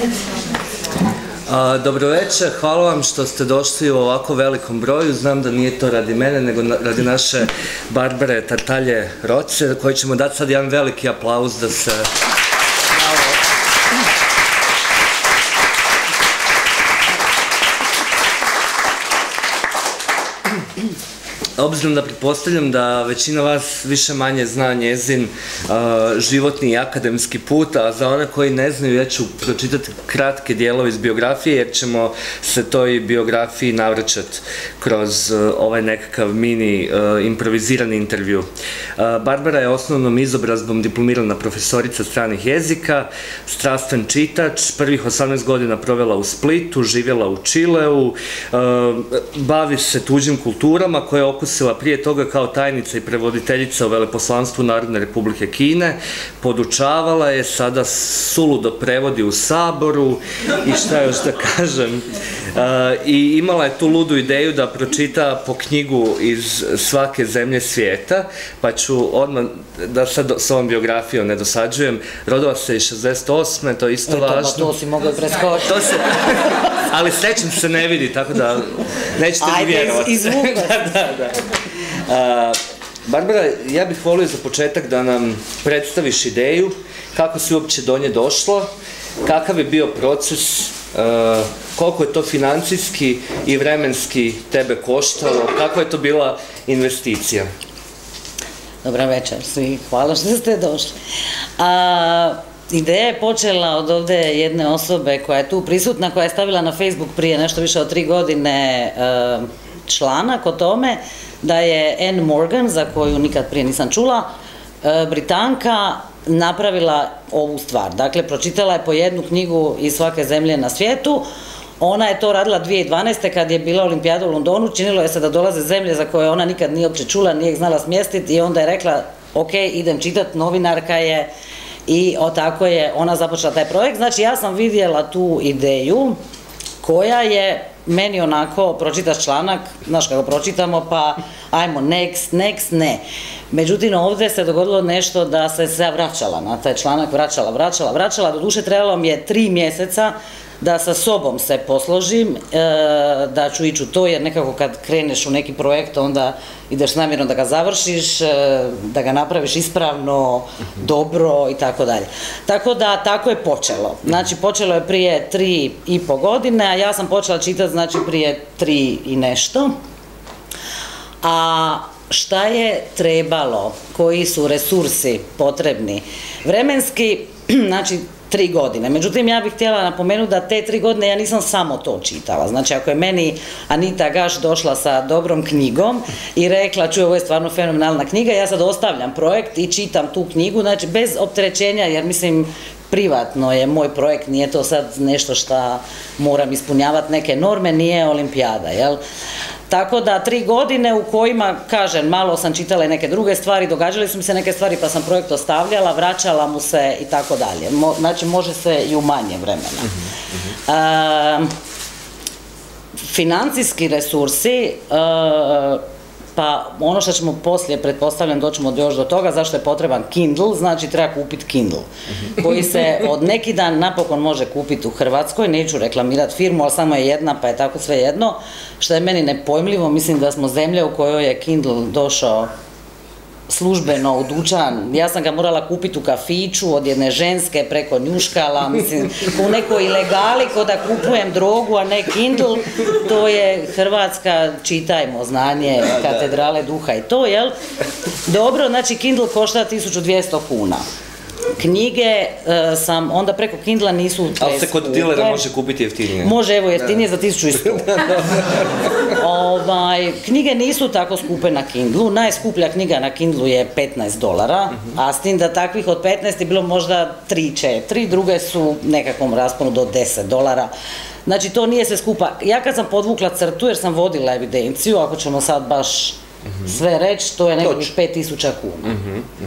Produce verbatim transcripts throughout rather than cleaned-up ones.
Dobro večer, hvala vam što ste došli u ovako velikom broju. Znam da nije to radi mene, nego radi naše Barbare Tartalje-Rocer, koji ćemo dati sad jedan veliki aplauz da se... Obzirom da pretpostavljam da većina vas više manje zna njezin životni i akademski put, a za one koji ne znaju ja ću pročitati kratke dijelove iz biografije jer ćemo se toj biografiji navraćati kroz ovaj nekakav mini improvizirani intervju. Barbara je osnovnom izobrazbom diplomirana profesorica stranih jezika, strastven čitač, prvih osamnaest godina provela u Splitu, živjela u Čileu, bavi se tuđim kulturama koje je okusila prije toga kao tajnica i prevoditeljica u Veleposlanstvu Narodne Republike Kine, podučavala je, sada suludo prevodi u Saboru i šta još da kažem. I imala je tu ludu ideju da pročita po knjigu iz svake zemlje svijeta, pa ću odmah, da sad s ovom biografijom ne dosađujem, rodila se iz šezdeset osme, to je isto važno. To si mogla preskočiti. Ali srećem se ne vidi, tako da nećete mi vjerovati. Ajde, izvuka. Da, da. Barbara, ja bih volio za početak da nam predstaviš ideju, kako si uopće do nje došla, kakav je bio proces, koliko je to financijski i vremenski tebe koštalo, kakva je to bila investicija? Dobra večer svi, hvala što ste došli. Ideja je počela od ovde jedne osobe koja je tu prisutna, koja je stavila na Facebook prije nešto više od tri godine članak o tome da je Anne Morgan, za koju nikad prije nisam čula, Britanka, napravila ovu stvar. Dakle, pročitala je po jednu knjigu iz svake zemlje na svijetu. Ona je to radila dvije tisuće dvanaeste. kad je bila olimpijada u Londonu. Činilo je se da dolaze zemlje za koje ona nikad nije uopće čula, nije ih znala smjestiti i onda je rekla, ok, idem čitat, novinarka je i tako je ona započela taj projekt. Znači, ja sam vidjela tu ideju koja je meni onako, pročitaš članak, znaš kako pročitamo, pa ajmo, next, next, ne. Međutim, ovdje se dogodilo nešto da se se vraćala na taj članak, vraćala, vraćala, vraćala, doduše trebalo mi je tri mjeseca da sa sobom se posložim, da ću ići u to, jer nekako kad kreneš u neki projekt, onda ideš s namjerom da ga završiš, da ga napraviš ispravno, dobro i tako dalje. Tako da, tako je počelo. Znači, počelo je prije tri i po godine, a ja sam počela čitati, znači, prije tri i nešto. A šta je trebalo, koji su resursi potrebni? Vremenski, znači, tri godine. Međutim, ja bih htjela napomenuti da te tri godine ja nisam samo to čitala. Znači, ako je meni Anita Gaš došla sa dobrom knjigom i rekla, čuj, ovo je stvarno fenomenalna knjiga, ja sad ostavljam projekt i čitam tu knjigu, znači, bez opterećenja, jer mislim, privatno je moj projekt, nije to sad nešto što moram ispunjavati neke norme, nije olimpijada, jel? Tako da tri godine u kojima, kažem, malo sam čitala i neke druge stvari, događale su mi se neke stvari pa sam projekt ostavljala, vraćala mu se i tako dalje. Znači, može se i u manje vremena. Financijski resursi, pa ono što ćemo poslije, pretpostavljam, doćemo još do toga, zašto je potreban Kindle, znači treba kupiti Kindle, koji se od neki dan napokon može kupiti u Hrvatskoj, neću reklamirati firmu, ali samo je jedna, pa je tako sve jedno, što je meni nepojmljivo, mislim da smo zemlja u kojoj je Kindle došao službeno u dućan, ja sam ga morala kupiti u kafiću od jedne ženske preko njuškala, mislim, u nekoj ilegali ko da kupujem drogu, a ne Kindle, to je Hrvatska, čitajmo, znanje, katedrale duha i to, jel? Dobro, znači Kindle košta tisuću dvjesto kuna. Knjige sam, onda preko Kindla nisu preskupe. Ali se kod dilera može kupiti jeftinije? Može, evo, jeftinije za tisuću sto. Knjige nisu tako skupe na Kindlu, najskuplja knjiga na Kindlu je petnaest dolara, a s tim da takvih od petnaest je bilo možda tri četiri, druge su nekakvom rasponu do deset dolara. Znači, to nije sve skupa. Ja kad sam podvukla crtu, jer sam vodila evidenciju, ako ćemo sad baš sve reći, to je nekakvih pet tisuća kuna.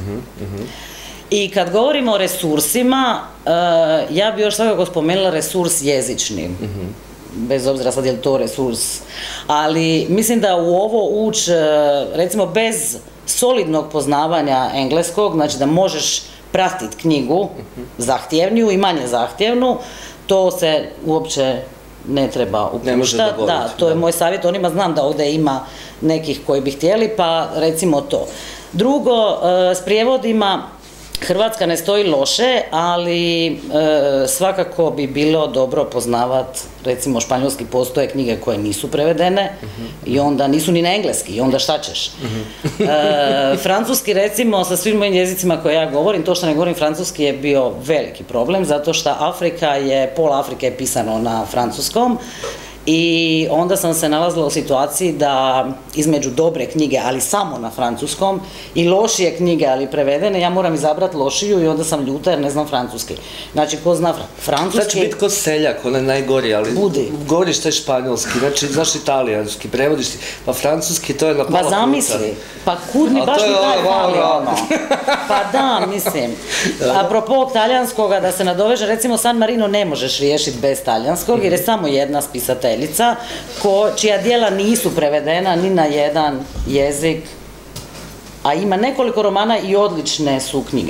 I kad govorimo o resursima, ja bi još svakako spomenula resurs jezični, bez obzira sad je li to resurs, ali mislim da u ovo ući, recimo bez solidnog poznavanja engleskog, znači da možeš pratiti knjigu, zahtjevniju i manje zahtjevnu, to se uopće ne treba upuštati. Da, to je moj savjet onima, znam da ovdje ima nekih koji bi htjeli, pa recimo to. Drugo, s prijevodima Hrvatska ne stoji loše, ali svakako bi bilo dobro poznavati, recimo španjolski postoje knjige koje nisu prevedene i onda nisu ni na engleski i onda šta ćeš. Francuski recimo sa svim mojim jezicima koje ja govorim, to što ne govorim francuski je bio veliki problem, zato što Afrika je, pola Afrike je pisano na francuskom. I onda sam se nalazila u situaciji da između dobre knjige, ali samo na francuskom, i lošije knjige, ali prevedene, ja moram izabrati lošiju i onda sam ljuta jer ne znam francuski. Znači, ko zna francuski... Znači, biti ko seljak, onaj najgori, ali... Budi. Govoriš taj španjolski, znači, znaš italijanski, prevodiš ti, pa francuski, to je na pola puta. Pa zamisli, pa kud mi baš mi taj fali ono. Pa da, mislim. Apropo talijanskoga, da se nadoveže, recimo San Marino ne možeš riješiti bez talijanskog, jer je samo jedna spisateljica, čija dijela nisu prevedena ni na jedan jezik, a ima nekoliko romana i odlične su knjige.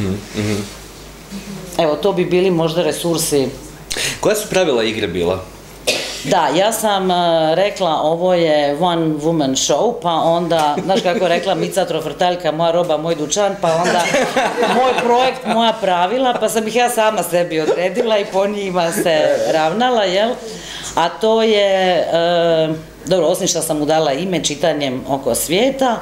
Evo, to bi bili možda resursi. Koja su pravila igre bila? Da, ja sam rekla ovo je one woman show, pa onda, znaš kako je rekla Mica Trofrtaljka, moja roba, moj dućan, pa onda moj projekt, moja pravila, pa sam ih ja sama sebi odredila i po njima se ravnala, jel? A to je, dobro, osim što sam mu dala ime čitanjem oko svijeta,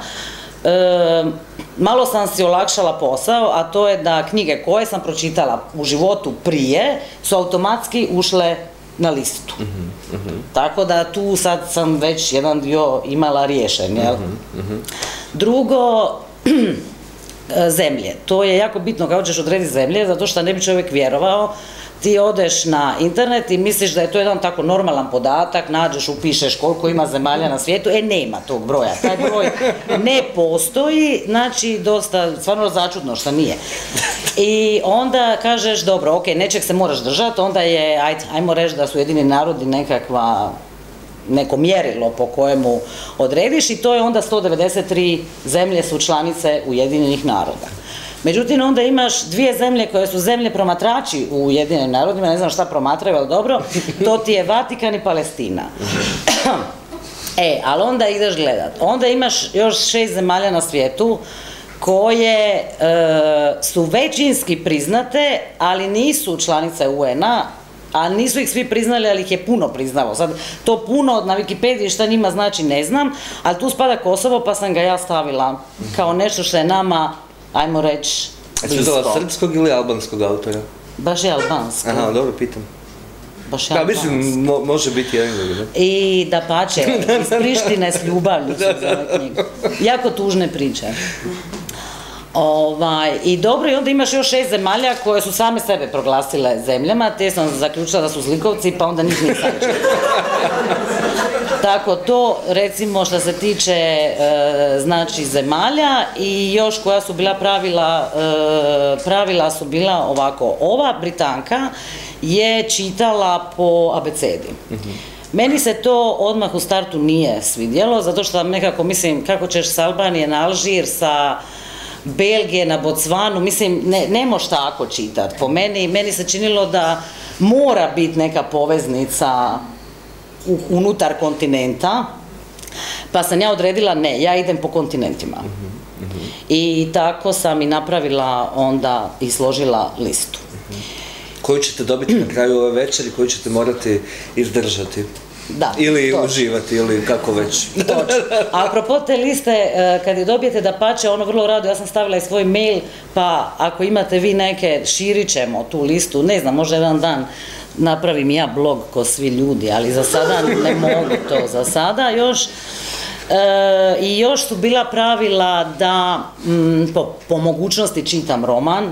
malo sam si olakšala posao, a to je da knjige koje sam pročitala u životu prije su automatski ušle na listu. Tako da tu sad sam već jedan dio imala riješen, jel? Drugo, zemlje. To je jako bitno kako ćeš odrediti zemlje, zato što ne bi čovjek vjerovao. Ti odeš na internet i misliš da je to jedan tako normalan podatak, nađeš, upišeš koliko ima zemalja na svijetu, e nema tog broja, taj broj ne postoji, znači dosta, stvarno začudno što nije. I onda kažeš, dobro, ok, nečeg se moraš držati, onda je, ajde, ajmo reći da su Ujedinjeni narodi nekakva, neko mjerilo po kojemu odrediš i to je onda sto devedeset tri zemlje su članice Ujedinjenih naroda. Međutim, onda imaš dvije zemlje koje su zemlje promatrači u Ujedinjenim narodima, ne znam šta promatraju, ali dobro, to ti je Vatikan i Palestina. E, ali onda ideš gledat. Onda imaš još šest zemalja na svijetu koje su većinski priznate, ali nisu članice U N A, a nisu ih svi priznali, ali ih je puno priznalo. Sad, to puno na Wikipediji šta njima znači ne znam, ali tu spada Kosovo, pa sam ga ja stavila kao nešto što je nama, ajmo reći, blisko. Jesi uzela srpskog ili albanskog autora? Baš je albansko. Aha, dobro, pitam. Baš je albansko. Mislim, može biti jedan drugi, da? I da pače, iz Prištine s ljubavlju su zove knjigu. Jako tužne priče. I dobro, i onda imaš još šest zemalja koje su same sebe proglasile zemljama, te sam zaključila da su zlikovci, pa onda njih nisam čela. Tako to, recimo, što se tiče znači zemalja i još koja su bila pravila, pravila su bila ovako, ova Britanka je čitala po abecedi. Meni se to odmah u startu nije svidjelo, zato što nekako mislim kako ćeš sa Albanije na Alžir, sa Belgije na Bocvanu, mislim, ne moš tako čitati. Po meni, meni se činilo da mora biti neka poveznica unutar kontinenta, pa sam ja odredila ne, ja idem po kontinentima. I tako sam i napravila onda i složila listu. Koju ćete dobiti na kraju ove večeri, koju ćete morati izdržati? Da. Ili uživati, ili kako već. Točno. A apropo te liste, kad je dobijete da pače, ono vrlo rado, ja sam stavila i svoj mail, pa ako imate vi neke, širit ćemo tu listu, ne znam, možda jedan dan napravim ja blog ko svi ljudi, ali za sada ne mogu to, za sada još. I još su bila pravila da po mogućnosti čitam roman,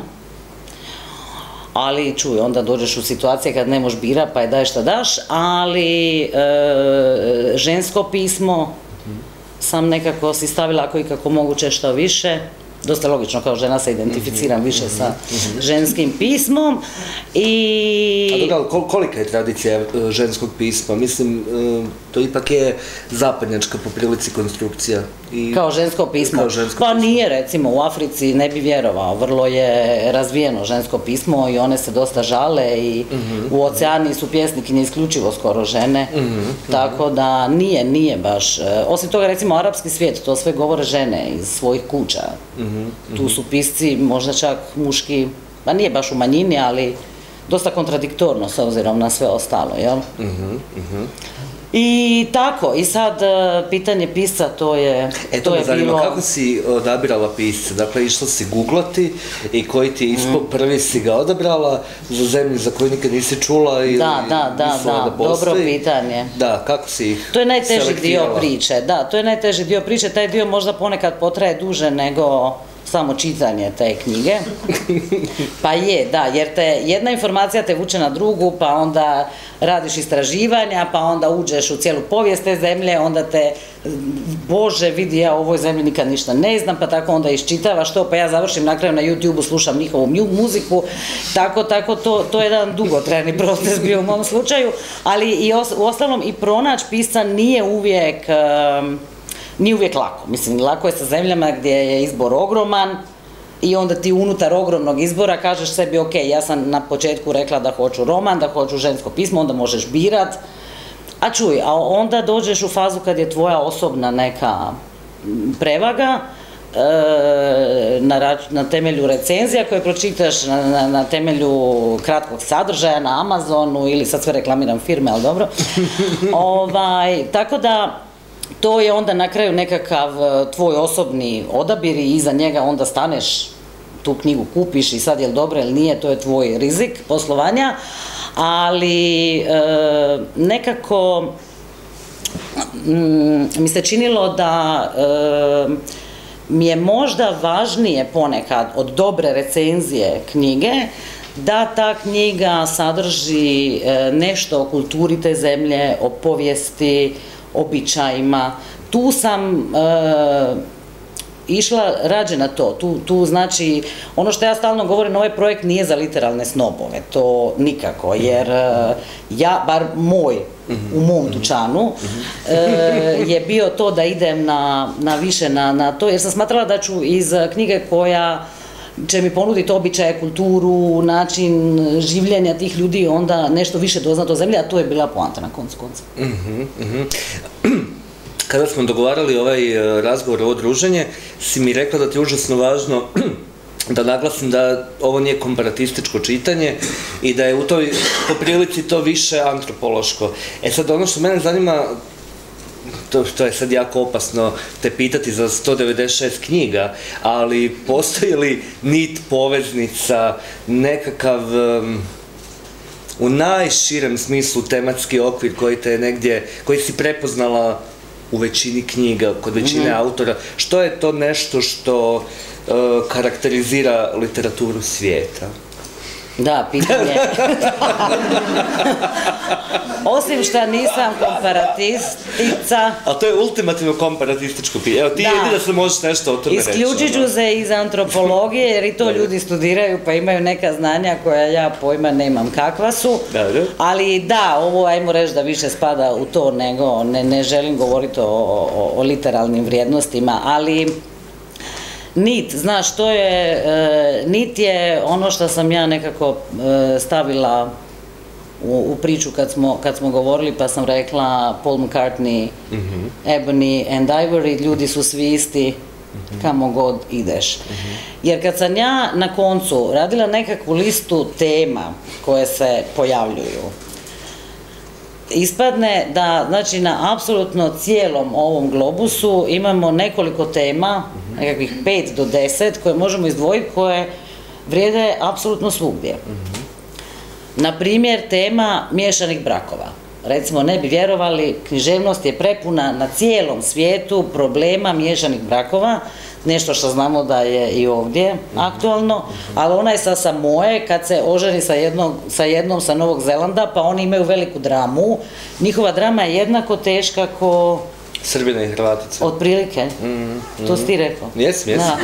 ali čuj, onda dođeš u situacije kad ne možeš bira pa je daj šta daš, ali žensko pismo sam nekako si stavila ako i kako moguće što više, dosta logično, kao žena se identificiram više sa ženskim pismom i... A dobro, ali kolika je tradicija ženskog pisma? Mislim, to ipak je zapadnjačka po prilici konstrukcija. Kao žensko pismo? Pa nije, recimo, u Africi ne bi vjerovao, vrlo je razvijeno žensko pismo i one se dosta žale i u Oceaniji su pjesnikinje isključivo skoro žene, tako da nije, nije baš. Osim toga, recimo, arapski svijet, to sve govore žene iz svojih kuća. Tu su pisci možda čak muški, pa nije baš u manjini, ali dosta kontradiktorno s obzirom na sve ostalo, jel? I tako, i sad pitanje pisca, to je bilo... E, to me zanima, kako si odabirala pisca? Dakle, išla si googlati i koji ti je ispod prvi si ga odabrala za zemlju za koju nikad nisi čula ili da, da, da, mislila da postoji? Dobro pitanje. Da, kako si ih To je najteži dio priče, da, to je najteži dio priče, taj dio možda ponekad potraje duže nego samo čitanje te knjige. Pa je, da, jer te jedna informacija te vuče na drugu, pa onda radiš istraživanja, pa onda uđeš u cijelu povijest te zemlje, onda te, Bože, vidi, ja o ovoj zemlji nikad ništa ne znam, pa tako onda iščitavaš to, pa ja završim na kraju na YouTube-u, slušam njihovu muziku, tako, tako, to, to je jedan dugotrajni proces bio u mom slučaju, ali i os, u ostalom i pronaći pisca nije uvijek... Um, Nije uvijek lako, mislim, lako je sa zemljama gdje je izbor ogroman i onda ti unutar ogromnog izbora kažeš sebi, ok, ja sam na početku rekla da hoću roman, da hoću žensko pismo, onda možeš birat, a čuj, a onda dođeš u fazu kad je tvoja osobna neka prevaga, Na, na temelju recenzija koje pročitaš, na, na, na temelju kratkog sadržaja na Amazonu ili sad sve reklamiram firme, ali dobro. ovaj, tako da to je onda na kraju nekakav tvoj osobni odabir i iza njega onda staneš, tu knjigu kupiš i sad je li dobro ili nije, to je tvoj rizik poslovanja, ali e, nekako m, mi se činilo da e, mi je možda važnije ponekad od dobre recenzije knjige da ta knjiga sadrži e, nešto o kulturi te zemlje, o povijesti, običajima. Tu sam e, išla rađe na to. Tu, tu znači, ono što ja stalno govorim, ovaj projekt nije za literalne snobove, to nikako, jer e, ja, bar moj, u mom dućanu, e, je bio to da idem na, na više na, na to, jer sam smatrala da ću iz knjige koja će mi ponuditi običaje, kulturu, način življenja tih ljudi, onda nešto više doznat o zemlji, a to je bila poanta na koncu konca. Uh-huh, uh-huh. Kada smo dogovarali ovaj razgovor, ovo druženje, si mi rekla da ti je užasno važno da naglasim da ovo nije komparatističko čitanje i da je u toj poprilici to više antropološko. E sad, ono što mene zanima, To, to je sad jako opasno te pitati za sto devedeset šest knjiga, ali postoji li nit, poveznica, nekakav um, u najširem smislu tematski okvir koji te negdje, koji si prepoznala u većini knjiga, kod većine mm-hmm. autora, što je to nešto što uh, karakterizira literaturu svijeta? Da, pitanje. Osim što nisam komparatistica... Ali to je ultimativno komparatističko pitanje. Evo, ti jedina se možeš nešto o tome reći. Isključit ću se iz antropologije, jer i to ljudi studiraju, pa imaju neka znanja koja ja pojma nemam kakva su. Ali da, ovo ajmo reći da više spada u to, nego ne, ne želim govoriti o, o, o literalnim vrijednostima, ali... Nit, znaš, to je, e, nit je ono što sam ja nekako e, stavila u, u priču kad smo, kad smo govorili, pa sam rekla Paul McCartney, mm-hmm. Ebony and Ivory, ljudi su svi isti, mm-hmm. kamo god ideš. Mm-hmm. Jer kad sam ja na koncu radila nekakvu listu tema koje se pojavljuju, ispadne da, znači, na apsolutno cijelom ovom globusu imamo nekoliko tema, nekakvih pet do deset, koje možemo izdvojiti, koje vrijede apsolutno svugdje. Na primjer, tema miješanih brakova. Recimo, ne bi vjerovali, književnost je prepuna na cijelom svijetu problema miješanih brakova, nešto što znamo da je i ovdje aktualno, ali ona je sa Samoe, kad se oženi sa jednom, sa jednom sa Novog Zelanda, pa oni imaju veliku dramu. Njihova drama je jednako teška ko Srbina i Hrvatica. Otprilike. To si ti rekao. Jesam, jesam.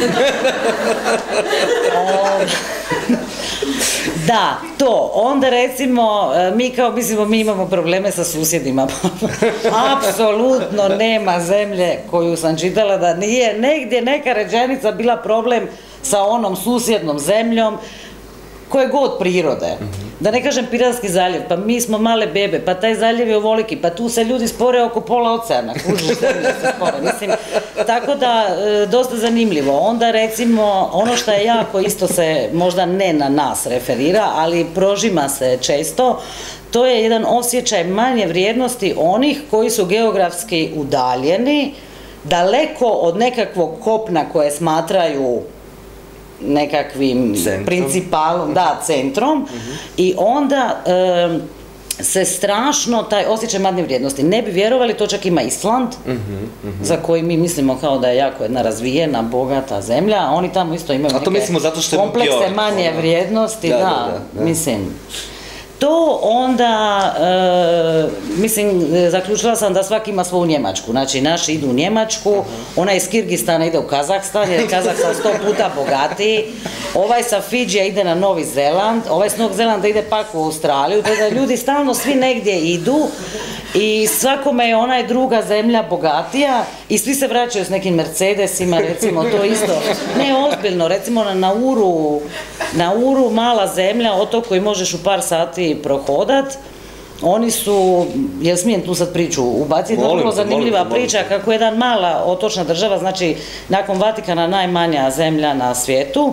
Da, to. Onda recimo, mi kao mislimo, mi imamo probleme sa susjedima. Apsolutno nema zemlje koju sam čitala da nije negdje neka rečenica bila problem sa onom susjednom zemljom, koje god prirode. Da ne kažem Piranski zaljev, pa mi smo male bebe, pa taj zaljev je ovoliki, pa tu se ljudi spore oko pola oceana, kužiš, zemlje se spore, mislim, tako da, dosta zanimljivo. Onda recimo, ono što je jako isto se, možda ne na nas referira, ali prožima se često, to je jedan osjećaj manje vrijednosti onih koji su geografski udaljeni, daleko od nekakvog kopna koje smatraju nekakvim principalom, da, centrom, i onda se strašno taj osjećaj manje vrijednosti. Ne bi vjerovali, to čak ima Island, za koji mi mislimo kao da je jako jedna razvijena, bogata zemlja, a oni tamo isto imaju neke komplekse manje vrijednosti, da, mislim. To onda, mislim, zaključila sam da svaki ima svoju Njemačku, znači naši idu u Njemačku, onaj iz Kirgistana ide u Kazahstan, jer je Kazahstan sto puta bogatiji, ovaj sa Fidžija ide na Novi Zeland, ovaj s Novog Zelanda ide pak u Australiju, tako da ljudi stalno svi negdje idu i svakome je onaj druga zemlja bogatija i svi se vraćaju s nekim Mercedesima, recimo, to isto, ne ozbiljno, recimo na Nauru, Nauru, mala zemlja, otok koji možeš u par sati prohodat, oni su, jel smijem tu sad priču ubaciti, jedna vrlo zanimljiva priča kako je jedan mala otočna država, znači nakon Vatikana najmanja zemlja na svijetu,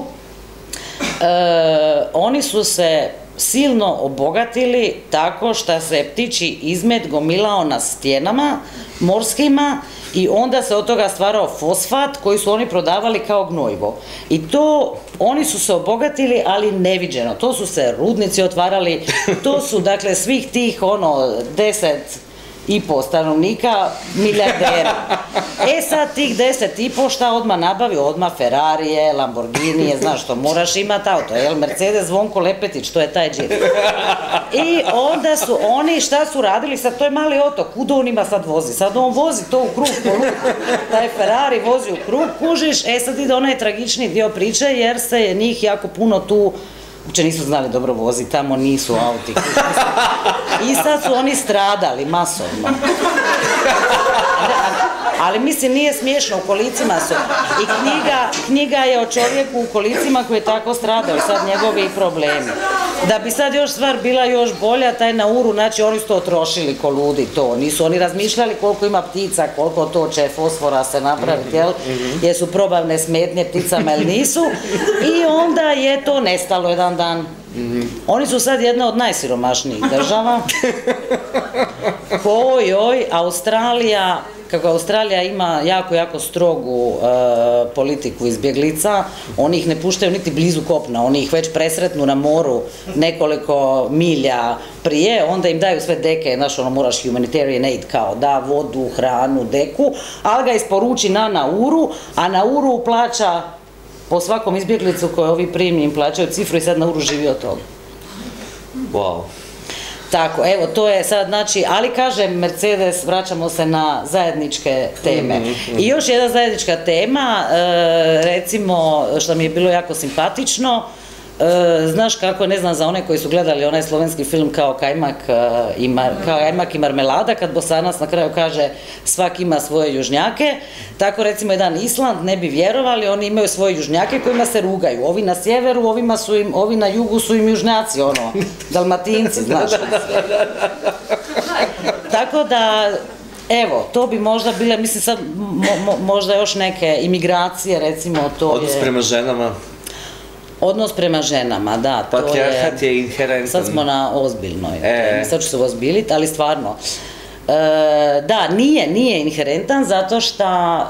oni su se silno obogatili tako što se ptičji izmet gomilao na stjenama morskima i onda se od toga stvarao fosfat koji su oni prodavali kao gnojivo. I to, oni su se obogatili, ali neviđeno. To su se rudnici otvarali, to su, dakle, svih tih, ono, deset i po stanovnika milijardera. E sad tih deset i po šta odmah nabavi? Odmah Ferrarije, Lamborghinije, znaš što, moraš imati auto, jel? Mercedes, Zvonko Lepetić, to je taj džip. I onda su oni, šta su radili, sad to je mali otok, kuda on ima sad vozi? Sad on vozi to u krug po luku, taj Ferrari vozi u krug, kužiš, e sad ide onaj tragični dio priče, jer se njih jako puno tu uopće nisu znali dobro voziti, tamo nisu auti. I sad su oni stradali masovno. Ali mislim, nije smiješno, u kolicima su. I knjiga je o čovjeku u kolicima koji je tako stradao, sad njegovi problemi. Da bi sad još stvar bila još bolja, taj Nauru, znači oni su to trošili ko ludi to. Nisu oni razmišljali koliko ima ptica, koliko to će fosfora se napraviti, jel? Jesu probavne smetnje pticama ili nisu. I onda je to nestalo jedan dan. Oni su sad jedna od najsiromašnijih država. Ojoj, Australija, kako Australija ima jako, jako strogu politiku izbjeglica, oni ih ne puštaju niti blizu kopna, oni ih već presretnu na moru nekoliko milja prije, onda im daju sve deke, znaš, ono, moraš humanitarian aid, kao da, vodu, hranu, deku, ali ga isporuči na Nauru, a Nauru plaća po svakom izbjeglicu koje ovi primi im plaćaju cifru i sad Nauru živi od toga. Wow. Tako, evo, to je sad, znači, ali kažem, Mercedes, vraćamo se na zajedničke teme. I još jedna zajednička tema, recimo, što mi je bilo jako simpatično, znaš kako, ne znam za one koji su gledali onaj slovenski film kao Kajmak i marmelada, kad Bosanac na kraju kaže svak ima svoje južnjake, tako recimo jedan Island, ne bi vjerovali, oni imaju svoje južnjake kojima se rugaju, ovi na sjeveru, ovi na jugu su im južnjaci, ono, Dalmatinci, znaš. Tako da, evo, to bi možda bile, mislim sad, možda još neke imigracije, recimo, to je... Odnos prema ženama. Odnos prema ženama, da, to je... Patrijarhat je inherentan. Sad smo na ozbiljnoj, sad ću se ozbiljiti, ali stvarno. Da, nije, nije inherentan, zato što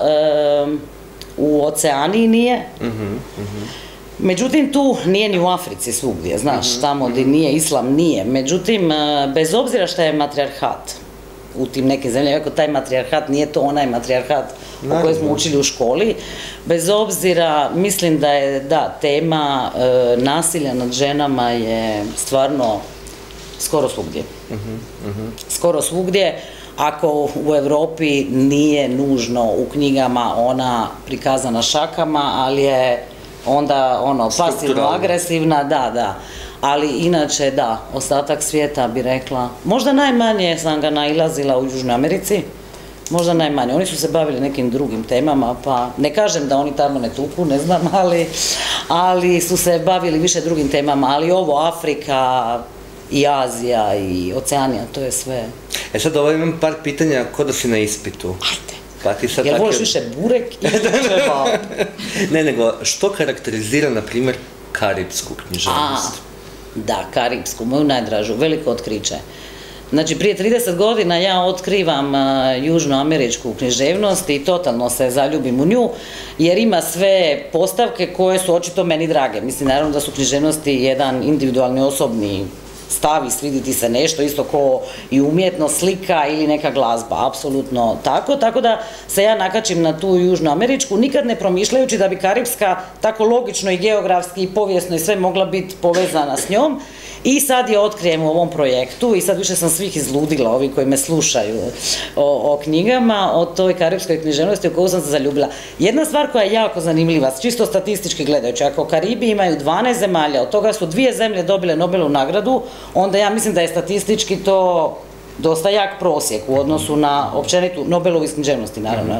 u Oceaniji nije. Međutim, tu nije ni u Africi svugdje, znaš, tamo gdje nije islam, nije. Međutim, bez obzira što je matrijarhat u tim nekim zemljama, iako taj matrijarhat nije to onaj matrijarhat o kojem smo učili u školi, bez obzira, mislim da je, da, tema nasilja nad ženama je stvarno skoro svugdje. Skoro svugdje, ako u Europi nije nužno u knjigama ona prikazana šakama, ali je onda ono pasivno-agresivna, da, da. Ali inače, da, ostatak svijeta bi rekla, možda najmanje sam ga nailazila u Južnoj Americi, možda najmanje. Oni su se bavili nekim drugim temama, pa ne kažem da oni tamo ne tuku, ne znam, ali, ali su se bavili više drugim temama, ali ovo, Afrika i Azija i Oceanija, to je sve. E sad ovo imam par pitanja ko da si na ispitu. Ajde. Pa ti sad Jel tako... voliš više burek i kebab? Ne, nego, što karakterizira, na primjer, karipsku književnost? Da, karipsku, moju najdražu, veliko otkriće. Znači, prije trideset godina ja otkrivam južnoameričku književnost i totalno se zaljubim u nju, jer ima sve postavke koje su očito meni drage. Mislim, naravno da su književnosti jedan individualni, osobni stav i sviditi se nešto, isto ko i umjetnost, slika ili neka glazba, apsolutno tako, tako da se ja nakačim na tu južnoameričku, nikad ne promišljajući da bi karipska tako logično i geografski i povijesno i sve mogla biti povezana s njom. I sad je otkrijem u ovom projektu i sad više sam svih izludila, ovi koji me slušaju o, o knjigama, o toj karipskoj književnosti u koju sam se zaljubila. Jedna stvar koja je jako zanimljiva, čisto statistički gledajući, ako Karibi imaju dvanaest zemalja, od toga su dvije zemlje dobile Nobelovu nagradu, onda ja mislim da je statistički to dosta jak prosjek u odnosu na općenitu Nobelovu iz književnosti, naravno.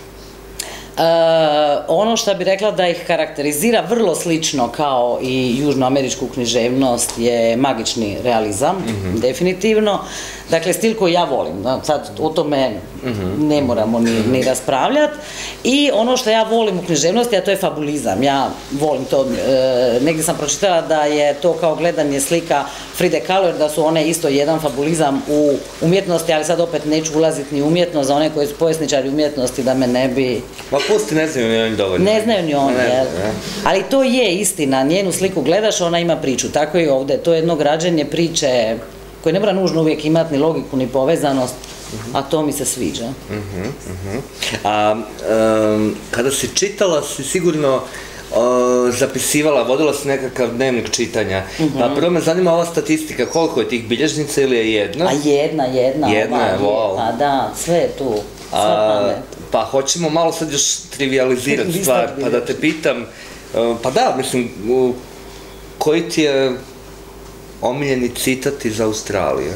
Uh, ono što bi rekla da ih karakterizira vrlo slično kao i južnoameričku književnost je magični realizam, mm-hmm. definitivno. Dakle, stil koji ja volim, sad o tome mm-hmm. ne moramo ni, ni raspravljati. I ono što ja volim u književnosti, a to je fabulizam. Ja volim to, e, negdje sam pročitala da je to kao gledanje slika Fride Kahlo, da su one isto jedan fabulizam u umjetnosti, ali sad opet neću ulaziti ni u umjetnost za one koji su povjesničari umjetnosti, da me ne bi... Ma pusti, ne znaju ni oni dovoljno. Ne znaju ni oni, jel? Ali to je istina, njenu sliku gledaš, ona ima priču, tako i ovdje. To je jedno građenje priče koje ne mora nužno uvijek imati ni logiku, ni povezanost, a to mi se sviđa. Uh-huh, uh-huh. A um, kada si čitala, si sigurno uh, zapisivala, vodila si nekakav dnevnik čitanja. Uh-huh. A prvo me zanima ova statistika, koliko je tih bilježnica ili je jedna? A jedna, jedna. Jedna je, wow. Pa da, sve je tu, sva pamet. Pa hoćemo malo sad još trivializirati stvar, pa da te pitam, uh, pa da, mislim, uh, koji ti je omiljeni citat iz Australije?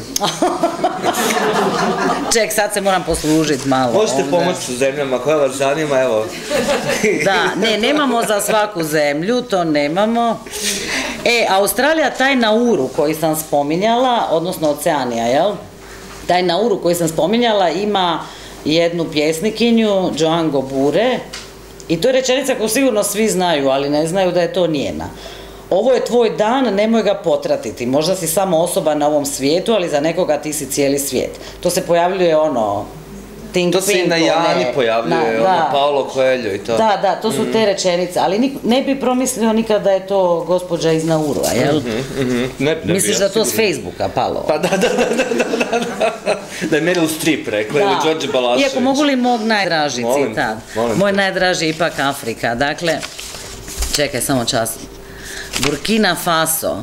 Ček, sad se moram poslužiti malo. Možete pomoći sa zemljama koja vas zanima, evo. Da, ne, nemamo za svaku zemlju, to nemamo. E, Australija, taj Nauru koji sam spominjala, odnosno Oceanija, jel? Taj Nauru koji sam spominjala ima jednu pjesnikinju, Joan Gobure, i to je rečenica koju sigurno svi znaju, ali ne znaju da je to njena. Ovo je tvoj dan, nemoj ga potratiti. Možda si samo osoba na ovom svijetu, ali za nekoga ti si cijeli svijet. To se pojavljuje ono... Think, to se i na Jani pojavljuje, na, ono Paulo Coelho i to. Da, da, to su mm. te rečenice, ali nik, ne bi promislio nikada da je to gospođa iz Naurua, jel? Mm-hmm, mm-hmm. Ne, ne misliš da to s Facebooka palo? Pa da, da, da, da, da, da. Da je Meryl Streep rekla, ili Đorđe Balašević. Iako mogu li mog najdraži molim, citat? Molim Moj najdraži je ipak Afrika. Dakle, čekaj, samo čas. Burkina Faso.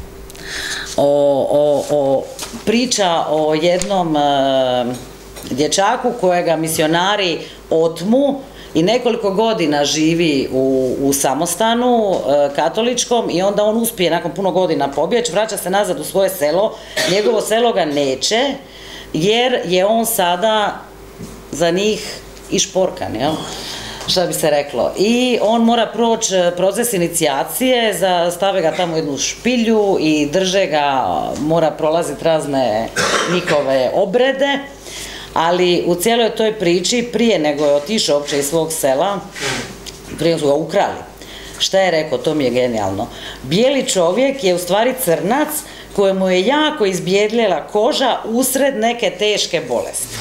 O, o, o, priča o jednom uh, dječaku kojega misionari otmu i nekoliko godina živi u, u samostanu uh, katoličkom i onda on uspije nakon puno godina pobjeći, vraća se nazad u svoje selo, njegovo selo ga neće jer je on sada za njih išporkan, jel? Šta bi se reklo. I on mora proći proces inicijacije, stave ga tamo u jednu špilju i drže ga, mora prolaziti razne njihove obrede, ali u cijeloj toj priči, prije nego je otišao uopće iz svog sela, prije su ga ukrali. Šta je rekao, to mi je genijalno. Bijeli čovjek je u stvari crnac kojemu je jako izbjedljela koža usred neke teške bolesti.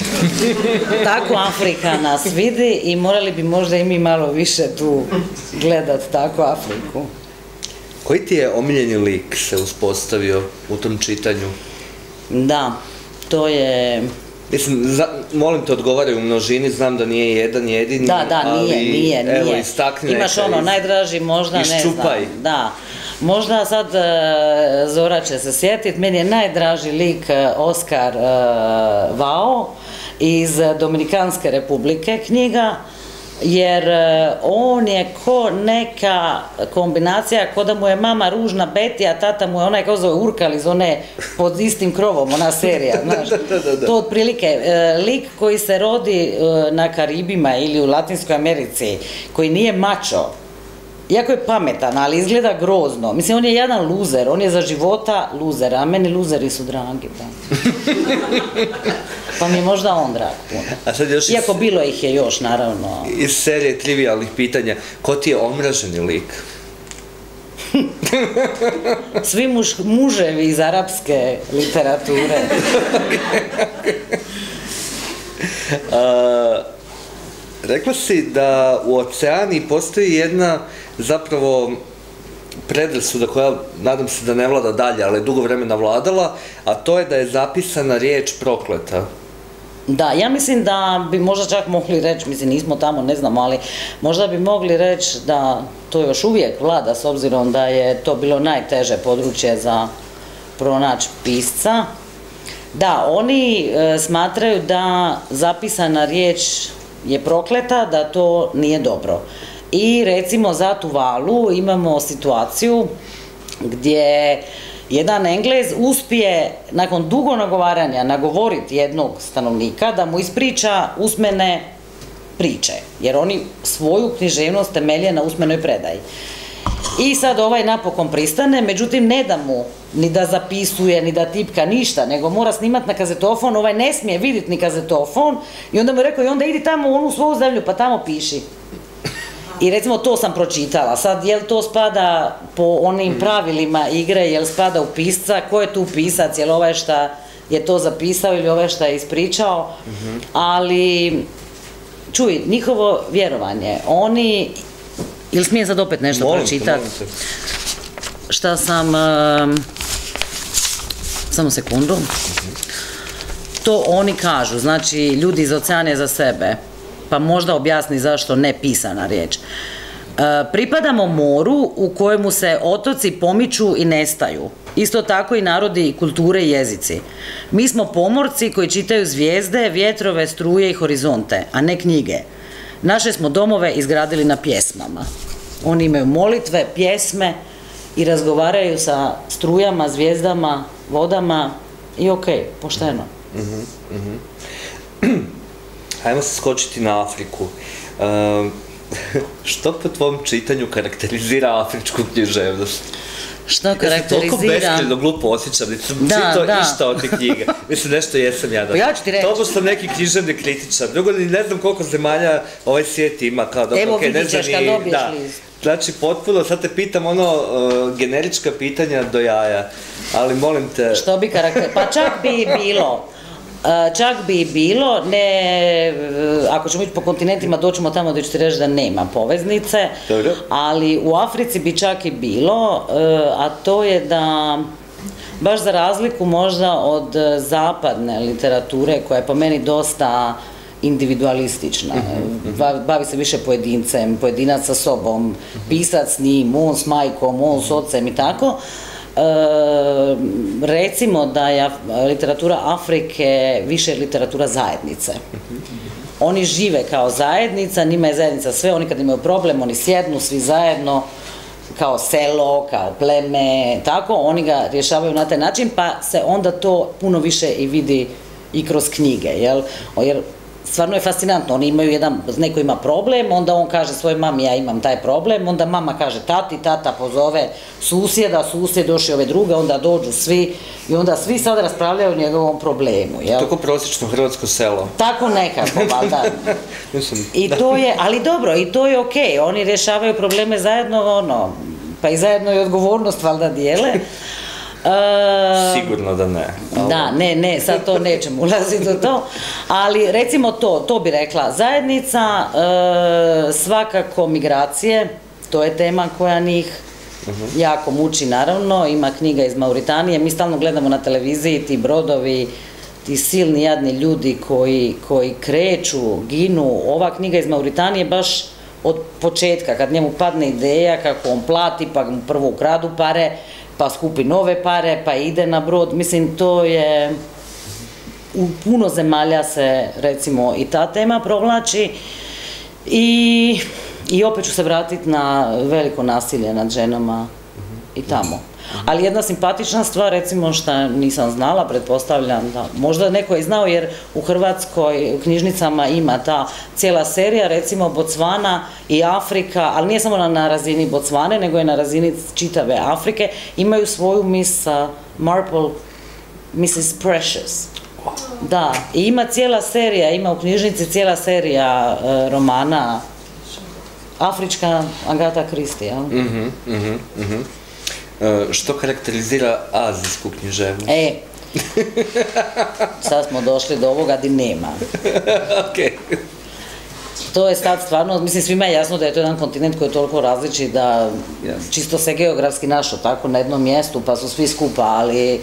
Tako Afrika nas vidi i morali bi možda i mi malo više tu gledat tako Afriku. Koji ti je omiljeni lik se uspostavio u tom čitanju? Da, to je... Mislim, za, molim te, odgovaraju u množini, znam da nije jedan jedini, da, da, nije, ali nije, nije. Evo, istakni imaš neka ono, iz... najdraži možda, iščupaj. Ne znam, da. Možda sad Zora će se sjetiti, meni je najdraži lik Oskar Vao iz Dominikanske republike knjiga, jer on je ko neka kombinacija, ko da mu je mama ružna Betty, a tata mu je onaj kao zove Urkal iz one Pod istim krovom, ona serija, znaš. To otprilike, lik koji se rodi na Karibima ili u Latinskoj Americi, koji nije mačo, iako je pametan, ali izgleda grozno. Mislim, on je jedan luzer, on je za života luzer, a meni luzeri su dragi. Pa mi je možda on drag puno. Iako bilo ih je još, naravno. Iz serije trivialnih pitanja, ko ti je omraženi lik? Svi muževi iz arapske literature. Rekla si da u Oceaniji postoji jedna zapravo predrasuda koja, nadam se da ne vlada dalje, ali je dugo vremena vladala, a to je da je zapisana riječ prokleta. Da, ja mislim da bi možda čak mogli reći, mislim nismo tamo, ne znamo, ali možda bi mogli reći da to još uvijek vlada, s obzirom da je to bilo najteže područje za pronaći pisca. Da, oni smatraju da zapisana riječ je prokleta, da to nije dobro. I recimo za Tuvalu imamo situaciju gdje jedan Englez uspije nakon dugo nagovaranja nagovoriti jednog stanovnika da mu ispriča usmene priče, jer oni svoju književnost temelje na usmenoj predaji. I sad ovaj napokon pristane, međutim ne da mu ni da zapisuje, ni da tipka ništa, nego mora snimati na kazetofon, ovaj ne smije vidjeti ni kazetofon i onda mu je rekao i onda idi tamo u onu svoju zemlju pa tamo piši. I recimo to sam pročitala, sad jel to spada po onim pravilima igre, jel spada u pisca, ko je tu pisac, jel ovaj šta je to zapisao ili ovaj šta je ispričao, ali čuj, njihovo vjerovanje, oni, ili smijem sad opet nešto pročitati, šta sam, samo sekundu, to oni kažu, znači ljudi iz Oceanije za sebe, pa možda objasni zašto ne pisana riječ. Pripadamo moru u kojemu se otoci pomiču i nestaju. Isto tako i narodi, kulture i jezici. Mi smo pomorci koji čitaju zvijezde, vjetrove, struje i horizonte, a ne knjige. Naše smo domove izgradili na pjesmama. Oni imaju molitve, pjesme i razgovaraju sa strujama, zvijezdama, vodama i okej, pošteno. Hajmo se skočiti na Afriku. Što po tvom čitanju karakterizira afričku književnost? Što karakterizira? Ja sam toliko beskreno glupo osjećam, nisam čitao išta od te knjige. Mislim, nešto jesam ja da. Pa ja ću ti reći. Tobož sam neki književni kritičar. Drugo, ne znam koliko zemalja ovaj svijet ima. Evo vidit ćeš kad dobiješ list. Znači, potpuno, sad te pitam ono, generička pitanja do jaja. Ali molim te... Što bi karakterizira? Pa čak bi bilo... Čak bi i bilo, ne, ako ćemo ići po kontinentima, doćemo tamo da ću ti reći da nema poveznice, ali u Africi bi čak i bilo, a to je da, baš za razliku možda od zapadne literature, koja je po meni dosta individualistična, bavi se više pojedincem, pojedinac sa sobom, pisac s njim, on s majkom, on s ocem i tako, recimo da je literatura Afrike više literatura zajednice. Oni žive kao zajednica, njima je zajednica sve, oni kad imaju problem, oni sjednu svi zajedno, kao selo, kao pleme, tako, oni ga rješavaju na taj način, pa se onda to puno više i vidi i kroz knjige, jel? Jer stvarno je fascinantno, oni imaju jedan, neko ima problem, onda on kaže svojoj mami ja imam taj problem, onda mama kaže tati, tata pozove susjeda, susjed došli ove druge, onda dođu svi i onda svi sad raspravljaju o njegovom problemu, jel? Tako prosječno hrvatsko selo. Tako nekako, valjda. I to je, ali dobro, i to je okej, oni rješavaju probleme zajedno, ono, pa i zajedno i odgovornost valjda dijele. Sigurno da ne. Da, ne, ne, sad to nećemo ulaziti u to, ali recimo to, to bi rekla zajednica, svakako migracije, to je tema koja njih jako muči naravno, ima knjiga iz Mauritanije, mi stalno gledamo na televiziji ti brodovi, ti silni jadni ljudi koji kreću, ginu, ova knjiga iz Mauritanije baš od početka, kad njemu padne ideja kako on plati, pa mu prvo ukradu pare, pa skupi nove pare, pa ide na brod. Mislim, to je... U puno zemalja se, recimo, i ta tema provlači i, i opet ću se vratiti na veliko nasilje nad ženama i tamo. Ali jedna simpatična stvar, recimo, što nisam znala, pretpostavljam da možda neko je znao, jer u Hrvatskoj u knjižnicama ima ta cijela serija, recimo Bocvana i Afrika, ali nije samo na razini Bocvane, nego je na razini čitave Afrike, imaju svoju Miss Marple, missus Precious. Da, i ima cijela serija, ima u knjižnici cijela serija romana afrička Agatha Christie, jel? Mhm, mhm, mhm. Što karakterizira azijsku književnost? E, sad smo došli do ovoga di nema. Okej. To je sad stvarno, mislim, svima je jasno da je to jedan kontinent koji je toliko različit da čisto se geografski našao tako na jednom mjestu, pa su svi skupa, ali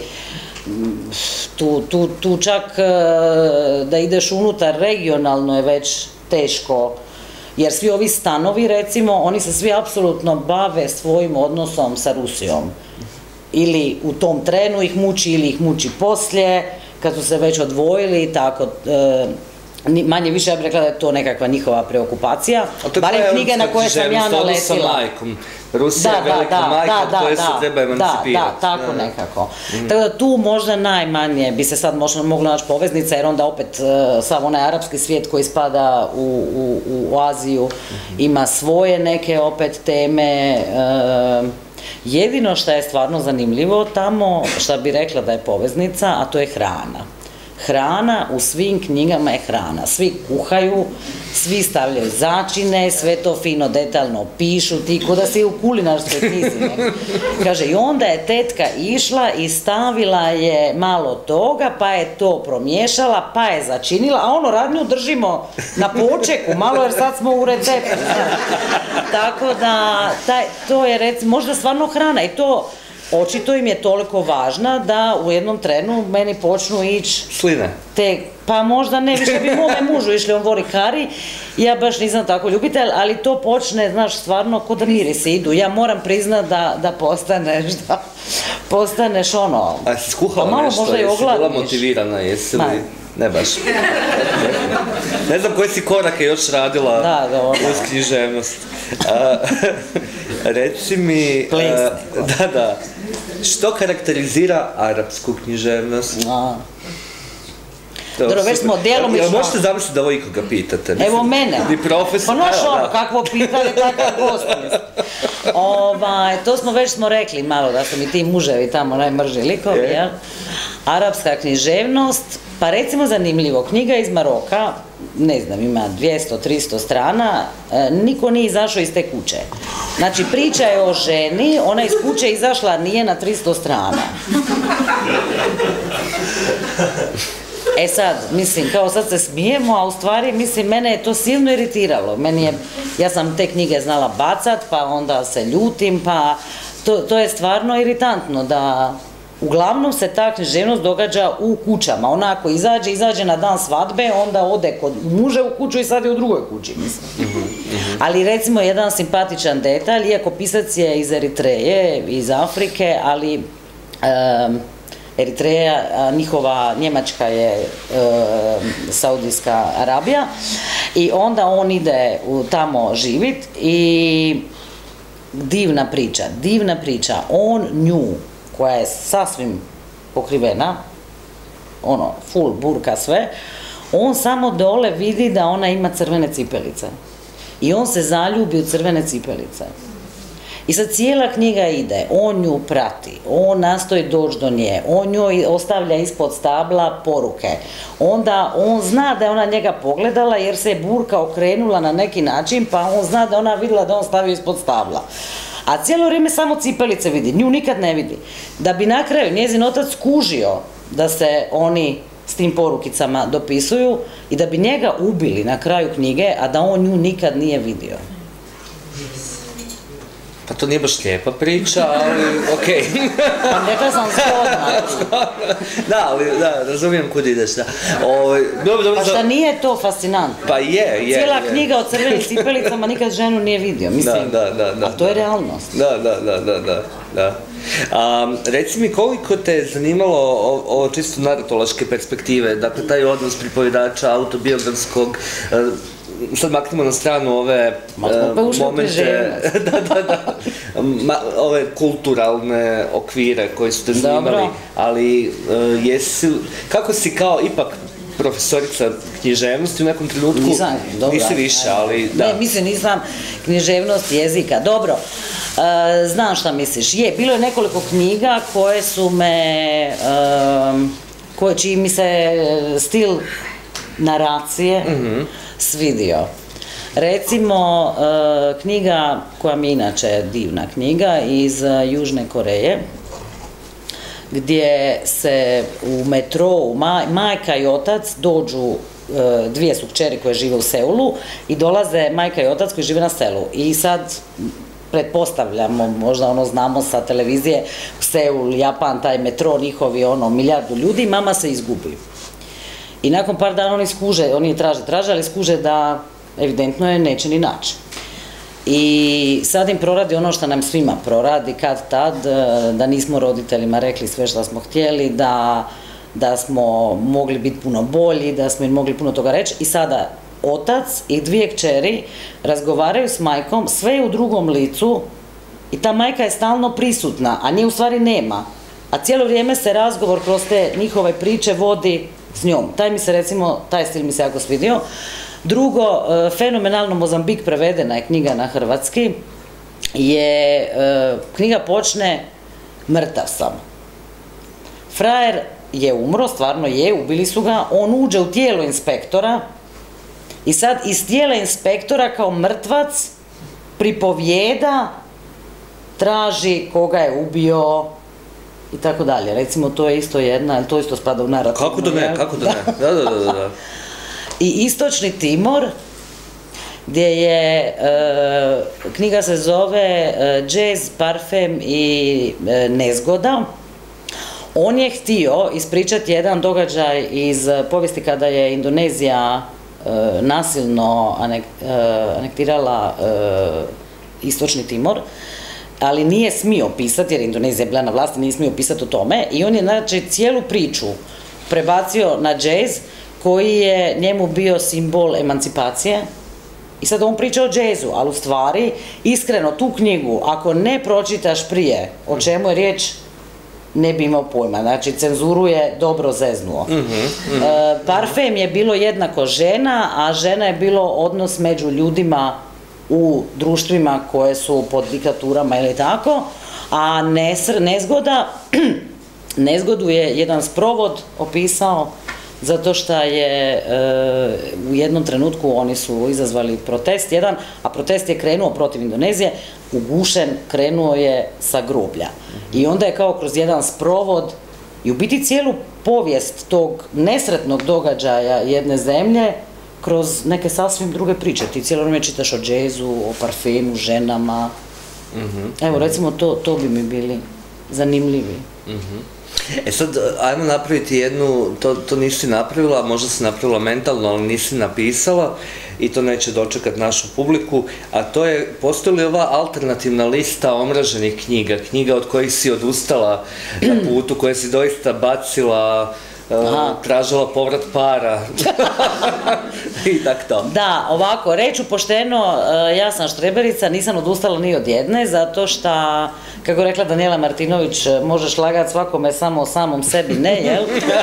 tu čak da ideš unutar regionalno je već teško. Jer svi ovi stanovi, recimo, oni se svi apsolutno bave svojim odnosom sa Rusijom. Ili u tom trenu ih muči, ili ih muči poslije, kad su se već odvojili i tako. Manje više ja bih rekla da je to nekakva njihova preokupacija. Barem knjige na koje sam ja naletila. Rusija je velika majka koje se treba emancipirati. Da, da, tako nekako. Tako da tu možda najmanje bi se sad mogla naći poveznica, jer onda opet sav onaj arapski svijet koji spada u Aziju ima svoje neke opet teme. Jedino što je stvarno zanimljivo tamo, što bi rekla da je poveznica, a to je hrana. Hrana, u svim knjigama je hrana. Svi kuhaju, svi stavljaju začine, sve to fino, detaljno pišu, ti ko da si u kulinarskoj knjizi. Kaže, i onda je tetka išla i stavila je malo toga, pa je to promiješala, pa je začinila, a ono radnju držimo na počeku, malo jer sad smo u receptu. Tako da, to je recimo, možda stvarno hrana i to očito im je toliko važna da u jednom trenu meni počnu ići... Sline. Pa možda ne, više bi mome mužu išli, on voli kari, ja baš nisam tako ljubitelj, ali to počne, znaš, stvarno ko da mirisi idu. Ja moram priznat da postaneš, da postaneš ono... A si skuhala nešto, jesi bila motivirana, jesi li... Ne baš. Ne znam koje si korake još radila uz književnost. Reci mi... Da, da. Što karakterizira arapsku književnost? Dobro, već smo djelomično... Jel možete zamisliti da ovo ikoga pitate? Evo mene. Ni profesor. Pa naš ono, kakvo pitanje, takav gost. To smo već smo rekli malo, da su mi ti muževi tamo najmrži likovi, jel? Arapska književnost, pa recimo zanimljivo, knjiga iz Maroka, ne znam, ima dvjesto do tristo strana, niko nije izašao iz te kuće. Znači, priča je o ženi, ona iz kuće izašla nije na tristo strana. E sad, mislim, kao sad se smijemo, a u stvari, mislim, mene je to silno iritiralo. Meni je, ja sam te knjige znala bacat, pa onda se ljutim, pa to je stvarno iritantno da... Uglavnom se ta književnost događa u kućama. Ona ako izađe, izađe na dan svadbe, onda ode kod muže u kuću i sad je u drugoj kući, mislim. Ali recimo jedan simpatičan detalj, iako pisac je iz Eritreje, iz Afrike, ali Eritreja, njihova Njemačka je Saudijska Arabija, i onda on ide tamo živit i divna priča, divna priča. On nju, koja je sasvim pokrivena, ono, full burka sve, on samo dole vidi da ona ima crvene cipelice. I on se zaljubi u crvene cipelice. I sad cijela knjiga ide, on nju prati, on nastoji doći do nje, on njoj ostavlja ispod stabla poruke. Onda on zna da je ona njega pogledala jer se je burka okrenula na neki način, pa on zna da ona vidjela da on stavio ispod stabla. A cijelo vrijeme samo cipelice vidi, nju nikad ne vidi. Da bi na kraju njezin otac skužio da se oni s tim porukicama dopisuju i da bi njega ubili na kraju knjige, a da on nju nikad nije vidio. Pa to nije baš lijepa priča, ali okej. Pa rekla sam zgodna. Da, ali da, razumijem kud ideš, da. Pa šta nije to fascinantno? Pa je, je. Cijela knjiga o crvenim cipelicama nikad ženu nije vidio, mislim. Da, da, da. A to je realnost. Da, da, da, da, da. Reci mi, koliko te je zanimalo ovo čisto naratološke perspektive, dakle, taj odnos pripovjedača, autobiografskog, sad maknemo na stranu ove momente, da, da, da, ove kulturalne okvire koji su te zanimali, ali jesi, kako si kao ipak profesorica književnosti u nekom trenutku, nisi više, ali da. Ne, mislim, nisam književnost jezika, dobro, znam šta misliš, je, bilo je nekoliko knjiga koje su me, koje čiji mi se stil naracije svidio. Recimo, knjiga koja mi inače divna knjiga iz Južne Koreje, gdje se u metrou majka i otac dođu, dvije su kćeri koje žive u Seulu i dolaze majka i otac koji žive na selu i sad pretpostavljamo, možda ono znamo sa televizije, Seul, Japan, taj metro, njihovi ono milijardu ljudi, mama se izgubi. I nakon par dana oni skuže, oni je traže, traže, ali skuže da evidentno je neće ni naći. I sad im proradi ono što nam svima proradi kad tad, da nismo roditeljima rekli sve što smo htjeli, da smo mogli biti puno bolji, da smo im mogli puno toga reći i sada otac i dvije kćeri razgovaraju s majkom, sve je u drugom licu i ta majka je stalno prisutna, a nje u stvari nema. A cijelo vrijeme se razgovor kroz te njihove priče vodi s njom. Taj mi se recimo, taj stil mi se jako svidio. Drugo, fenomenalno Mozambik prevedena je knjiga na hrvatski, je, knjiga počne mrtav sam. Frajer je umro, stvarno je, ubili su ga, on uđe u tijelo inspektora i sad iz tijela inspektora kao mrtvac pripovijeda, traži koga je ubio i tako dalje. Recimo, to je isto jedna, to isto spada u narativnu. Kako da ne, kako da ne, da, da, da, da. I Istočni Timor, gdje je, knjiga se zove Jazz, parfem i nezgoda. On je htio ispričati jedan događaj iz povijesti kada je Indonezija nasilno anektirala Istočni Timor, ali nije smio pisati, jer Indonezija je bila na vlasti, nije smio pisati o tome i on je znači cijelu priču prebacio na džez, koji je njemu bio simbol emancipacije i sad on priča o džezu, ali u stvari, iskreno, tu knjigu, ako ne pročitaš prije o čemu je riječ, ne bi imao pojma, znači cenzuru je dobro zeznuo. Parfem je bilo jednako žena, a žena je bilo odnos među ljudima u društvima koje su pod diktaturama ili tako, a nezgoda, nezgodu je jedan sprovod opisao zato što je u jednom trenutku oni su izazvali protest jedan, a protest je krenuo protiv Indonezije, ugušen, krenuo je sa groblja. I onda je kao kroz jedan sprovod i u biti cijelu povijest tog nesretnog događaja jedne zemlje kroz neke sasvim druge priče. Ti cijelo vrijeme čitaš o džezu, o parfemu, ženama. Evo, recimo, to bi mi bili zanimljivi. E sad, ajmo napraviti jednu, to nisi napravila, možda si napravila mentalno, ali nisi napisala i to neće dočekati našu publiku, a to je, postoji li ova alternativna lista omraženih knjiga, knjiga od kojih si odustala na putu, koje si doista bacila, tražila povrat para i tak to. Da, ovako, reću pošteno, ja sam štreberica, nisam odustala ni od jedne, zato što, kako rekla Danijela Martinović, možeš lagati svakome, samo o samom sebi ne, jel?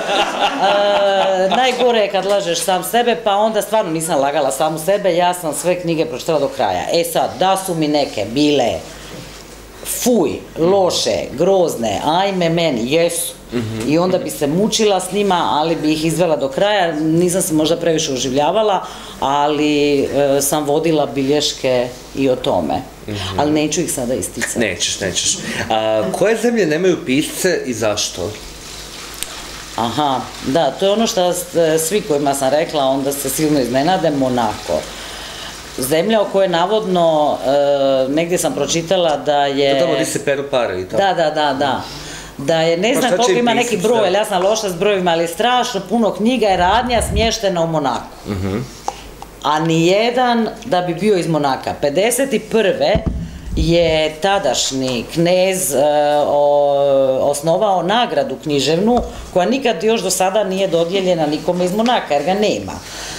Najgore je kad lažeš sam sebe, pa onda stvarno nisam lagala samu sebe, ja sam sve knjige pročitala do kraja. E sad, da su mi neke bile fuj, loše, grozne, ajme meni, jesu. I onda bi se mučila s njima, ali bi ih izvela do kraja, nisam se možda previše oživljavala, ali sam vodila bilješke i o tome. Ali neću ih sada isticati. Nećeš, nećeš. Koje zemlje nemaju pisce i zašto? Aha, da, to je ono što svi kojima sam rekla, onda se silno iznenade, Monako. zemlja o kojoj navodno, negdje sam pročitala da je... To tamo gdje se peru pare i to. Da, da, da, da. Da je, ne znam koliko ima neki broj, ali ja sam loša s brojevima, ali strašno puno knjiga je radnja smještena u Monaku. A nijedan da bi bio iz Monaka. pedeset prve je tadašnji knez osnovao nagradu književnu koja nikad još do sada nije dodijeljena nikome iz Monaka jer ga nema.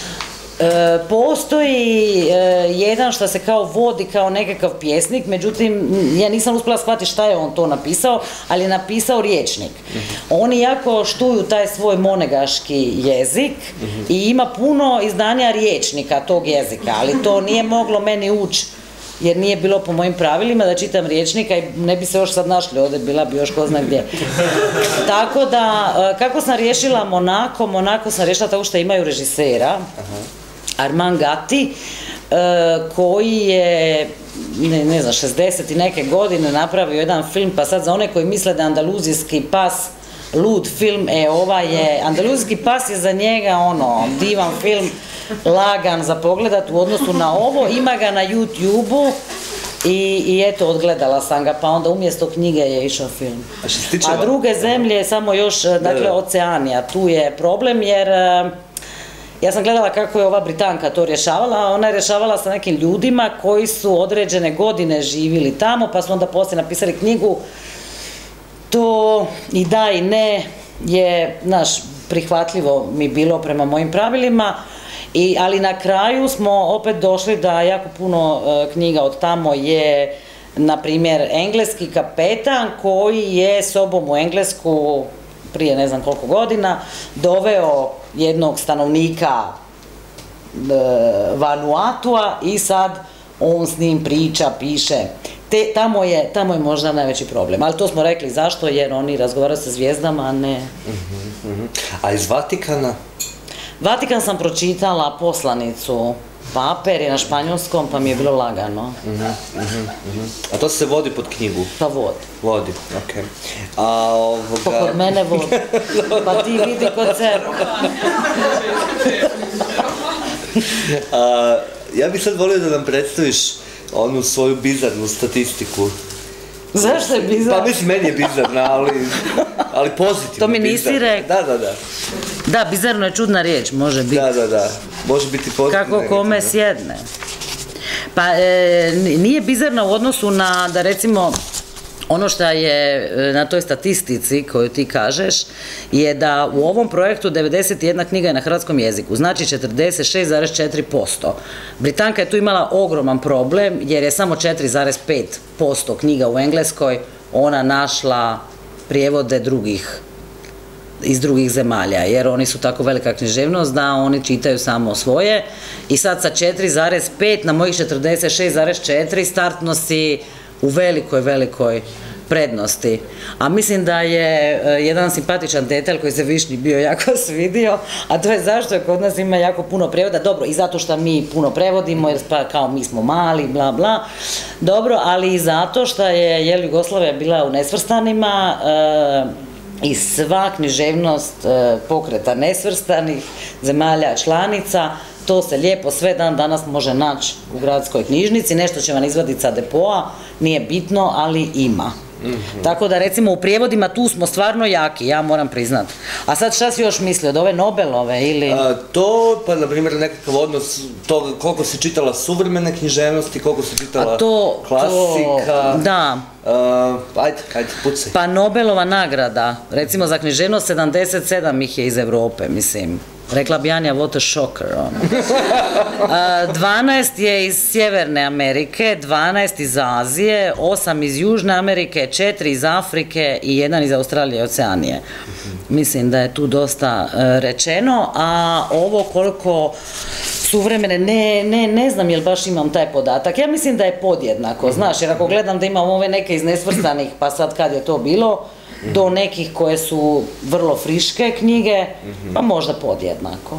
Postoji jedan što se kao vodi kao nekakav pjesnik, međutim ja nisam uspjela shvatiti šta je on to napisao, ali je napisao rječnik. Oni jako štuju taj svoj monegaški jezik i ima puno izdanja rječnika tog jezika, ali to nije moglo meni ući jer nije bilo po mojim pravilima da čitam rječnika i ne bi se još sad našli ovdje, bila bi još ko zna gdje. Tako da, kako sam riješila Monako, Monako sam riješila tako što imaju režisera, Armand Gatti, koji je, ne znam, šezdeset i neke godine napravio jedan film, pa sad za one koji misle da je Andaluzijski pas lud film, e ova je, Andaluzijski pas je za njega ono, divan film, lagan za pogledat u odnosu na ovo, ima ga na YouTube-u i eto, odgledala sam ga, pa onda umjesto knjige je išao film. A druge zemlje, samo još, dakle, Oceanija, tu je problem jer ja sam gledala kako je ova Britanka to rješavala, ona je rješavala sa nekim ljudima koji su određene godine živjeli tamo, pa su onda poslije napisali knjigu. To i da i ne je, znaš, prihvatljivo mi bilo prema mojim pravilima, ali na kraju smo opet došli da jako puno knjiga od tamo je, na primjer, engleski kapetan koji je sobom u Englesku prije ne znam koliko godina doveo jednog stanovnika Vanuatua i sad on s njim priča, piše. Tamo je možda najveći problem, ali to smo rekli zašto, jer oni razgovaraju sa zvijezdama, a ne... A iz Vatikana? Vatikan sam pročitala poslanicu Pape, jer je na španjolskom, pa mi je bilo lagano. A to se vodi pod knjigu? Pa vodi. Vodi, okej. Pa kod mene vodi. Pa ti vidi kod sebe. Ja bih sad volio da nam predstaviš onu svoju bizarnu statistiku. Zašto je bizarna? Pa mislim, meni je bizarna, ali pozitivno. To mi nisi rekao. Da, da, da. Da, bizarno je čudna riječ, može biti. Da, da, da. Može biti pozitivno. Kako kome sjedne. Pa nije bizarna u odnosu na, da recimo, ono što je na toj statistici koju ti kažeš je da u ovom projektu devedeset jedna knjiga je na hrvatskom jeziku, znači četrdeset šest zarez četiri posto. Britanka je tu imala ogroman problem jer je samo četiri zarez pet posto knjiga u Engleskoj ona našla prijevode drugih iz drugih zemalja, jer oni su tako velika književnost da oni čitaju samo svoje i sad sa četiri zarez pet na mojih četrdeset šest zarez četiri startno si u velikoj, velikoj prednosti. A mislim da je jedan simpatičan detalj koji se Višnji bio jako svidio, a to je zašto je kod nas ima jako puno prevoda, dobro, i zato što mi puno prevodimo, jer pa kao mi smo mali, bla bla, dobro, ali i zato što je, jel, Jugoslavija bila u nesvrstanima, i sva književnost pokreta nesvrstanih zemalja članica, to se lijepo sve dan danas može naći u gradskoj knjižnici, nešto će vam izvaditi sa depoa, nije bitno, ali ima. Tako da recimo u prijevodima tu smo stvarno jaki, ja moram priznat. A sad šta si još mislio, od ove Nobelove ili... To, pa na primjer nekakav odnos toga koliko si čitala suvremene književnosti, koliko si čitala klasika... Da. Ajde, ajde, pucaj. Pa Nobelova nagrada, recimo za književnost sedamdeset sedam ih je iz Evrope, mislim. Rekla bi Anja, what a shocker. dvanaest je iz Sjeverne Amerike, dvanaest iz Azije, osam iz Južne Amerike, četiri iz Afrike i jedan iz Australije i Oceanije. Mislim da je tu dosta rečeno, a ovo koliko suvremene, ne, ne znam jel baš imam taj podatak. Ja mislim da je podjednako, znaš, jer ako gledam da imam ove neke iz nesvrstanih, pa sad kad je to bilo, do nekih koje su vrlo friške knjige, pa možda podjednako.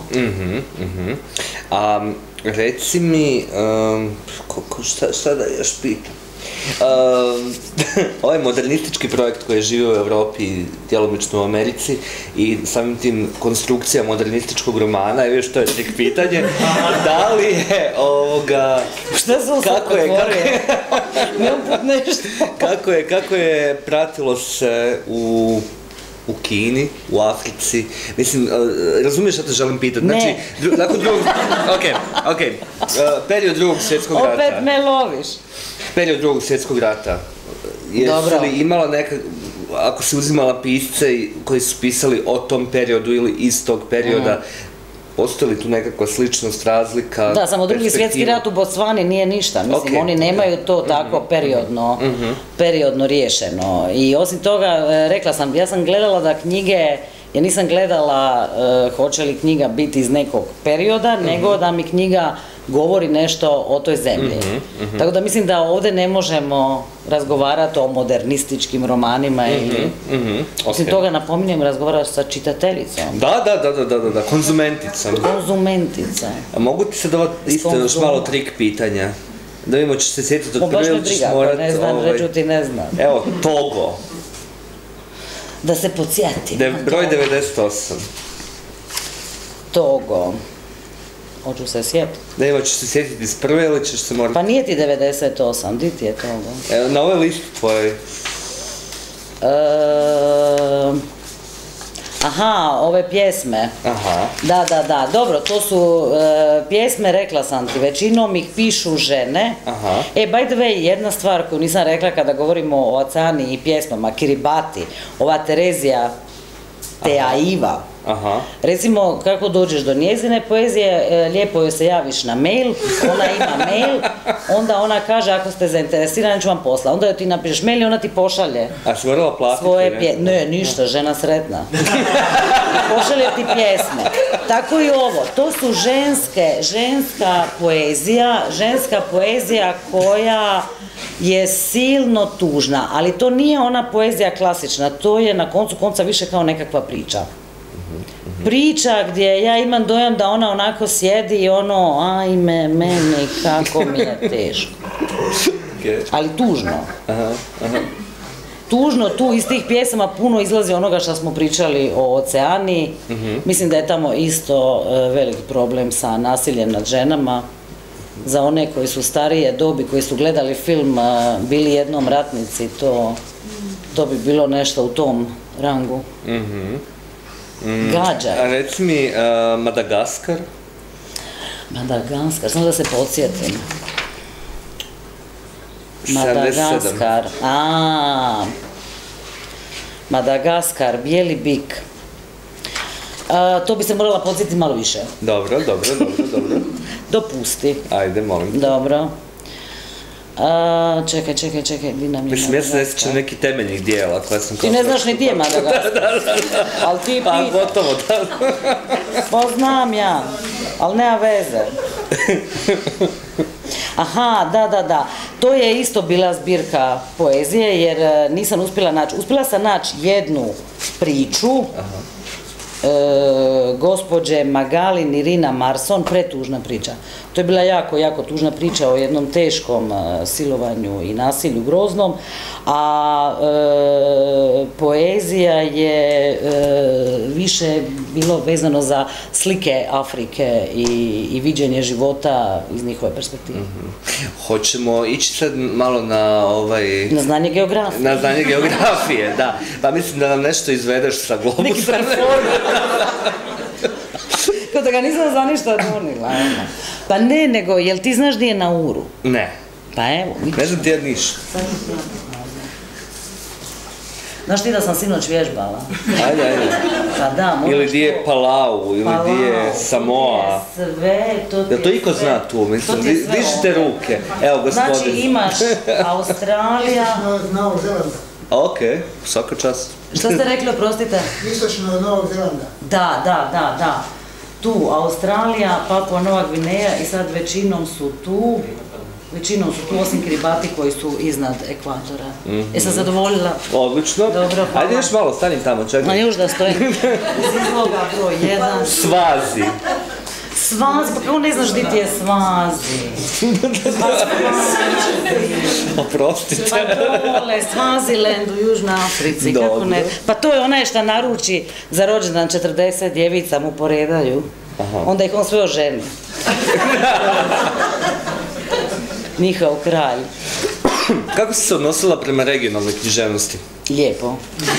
A reci mi, šta da još pitam? Um, ovaj modernistički projekt koji je živio u Evropi, djelomično u Americi i samim tim konstrukcija modernističkog romana, evo što je trik pitanje, da li je ovoga... Šta se kako je, kako je, Nemam put nešto. kako je, kako je pratilo se u... u Kini, u Africi, mislim, razumiješ šta te želim pitati? Ne. Znači, dru, nakon drugog, okej, okay, okej, okay. uh, period drugog svjetskog rata. Opet me loviš. Period drugog svjetskog rata. Jesi li imala neka, ako si uzimala pisce koji su pisali o tom periodu ili iz tog perioda, mm. postoji li tu nekakva sličnost, razlika? Da, samo drugi svjetski rat u Bocvani nije ništa, mislim, okay. oni nemaju to tako periodno, mm-hmm. periodno riješeno. I osim toga, rekla sam, ja sam gledala da knjige, ja nisam gledala uh, hoće li knjiga biti iz nekog perioda, mm-hmm. nego da mi knjiga govori nešto o toj zemlji. Mm-hmm, mm-hmm. Tako da mislim da ovdje ne možemo razgovarati o modernističkim romanima mm-hmm, ili... Mm-hmm, osim okay. toga napominjem razgovaraš sa čitateljicom. Da, da, da, da, da, da, konzumenticom. Konzumentica. A mogu ti se da isto još malo trik pitanja? Da vidimo, ćeš se sjetiti od prve ili ćeš morat... ne znam, ovaj... reću ti ne znam. Evo, Togo. Da se podsjetim. De, broj devedeset osam. Togo. Hoću se sjetiti. Da ima, ćeš se sjetiti iz prve ili ćeš se morati... Pa nije ti devedeset osam, di ti je Togo? E, na ovoj listi tvojoj. E... Aha, ove pjesme. Aha. Da, da, da, dobro, to su e, pjesme, rekla sam ti, većinom ih pišu žene. Aha. E, by the way, jedna stvar koju nisam rekla kada govorimo o Oceani i pjesmama, Kiribati, ova Terezija Teaiva. Aha. Recimo, kako dođeš do njezine poezije, lijepo joj se javiš na mail, ona ima mail, onda ona kaže ako ste zainteresirani ću vam posla, onda joj ti napišeš mail i ona ti pošalje. A si morala platiti? Svoje pje... Ne, ništa, žena sretna. Pošalje ti pjesme. Tako i ovo, to su ženske, ženska poezija, ženska poezija koja je silno tužna, ali to nije ona poezija klasična, to je na koncu konca više kao nekakva priča. Priča gdje ja imam dojam da ona onako sjedi i ono, ajme, meni, kako mi je teško. Ali tužno. Aha, aha. Tužno, tu iz tih pjesama puno izlazi onoga što smo pričali o Oceaniji. Mm-hmm. Mislim da je tamo isto uh, velik problem sa nasiljem nad ženama. Za one koji su starije dobi, koji su gledali film uh, Bili jednom ratnici, to, to bi bilo nešto u tom rangu. Mhm. Mm. Gađa. A reci mi, uh, Madagaskar? Madagaskar, samo da se podsjetim. Madagaskar, a Madagaskar, bijeli bik. A, to bi se morala podsjetiti malo više. Dobro, dobro, dobro, dobro. Dopusti. Ajde, molim. Dobro. A, čekaj, čekaj, čekaj, di nam je Mislim, ja se ne sjećam nekih temeljnih dijela koja sam... Ti ne znaš ni di je Madagaskar. Da, da, da. Ali ti pita. Pa, gotovo, da. Pa znam ja, ali nema veze. Aha, da, da, da. To je isto bila zbirka poezije, jer nisam uspjela naći. Uspjela sam naći jednu priču. Aha. E, gospođe Magali Nirina Marson, pretužna priča. To je bila jako, jako tužna priča o jednom teškom e, silovanju i nasilju groznom, a e, poezija je e, više bilo vezano za slike Afrike i, i viđenje života iz njihove perspektive. Mm-hmm. Hoćemo ići sad malo na ovaj... Na znanje geografije. Na znanje geografije, da. Pa mislim da nam nešto izvedeš sa globusa. Neki performer. Kao da ga nisam za ništa donila. Pa ne, nego, jel ti znaš gdje je Nauru? Ne. Pa evo. Ne znam ti ja ništa. Znaš ti da sam sinoć vježbala? Ajde, ajde. Pa da, možda ili gdje je Palau, ili gdje je Samoa. Sve, to ti je to iko zna tu, mislim, dižite ruke. Evo, gospodin. Znači imaš Australija... Novog Zelanda. Okej, svaka čast. Što ste rekli, oprostite? Istočno od Novog Zelanda. Da, da, da, da. Tu, Australija, Papua Nova Gvineja i sad većinom su tu, većinom su tu osim Kiribati koji su iznad ekvatora. Mm-hmm. Jesam zadovoljila? Odlično. Dobro, hvala. Ajde još malo, stanim tamo, čekaj. Ma još da stojim. Iz izloga broj jedan. Svazi. Svazi, pa kako ne znaš gdje ti je Svazi? Oprostite. Pa dole, Svaziland u Južnoj Africi, kako ne? Pa to je onaj šta naruči za rođendan četrdeset djevica mu poredaju. Onda ih on sve oženi. Njihov kralj. Kako si se odnosila prema regionalnoj književnosti? Lijepo.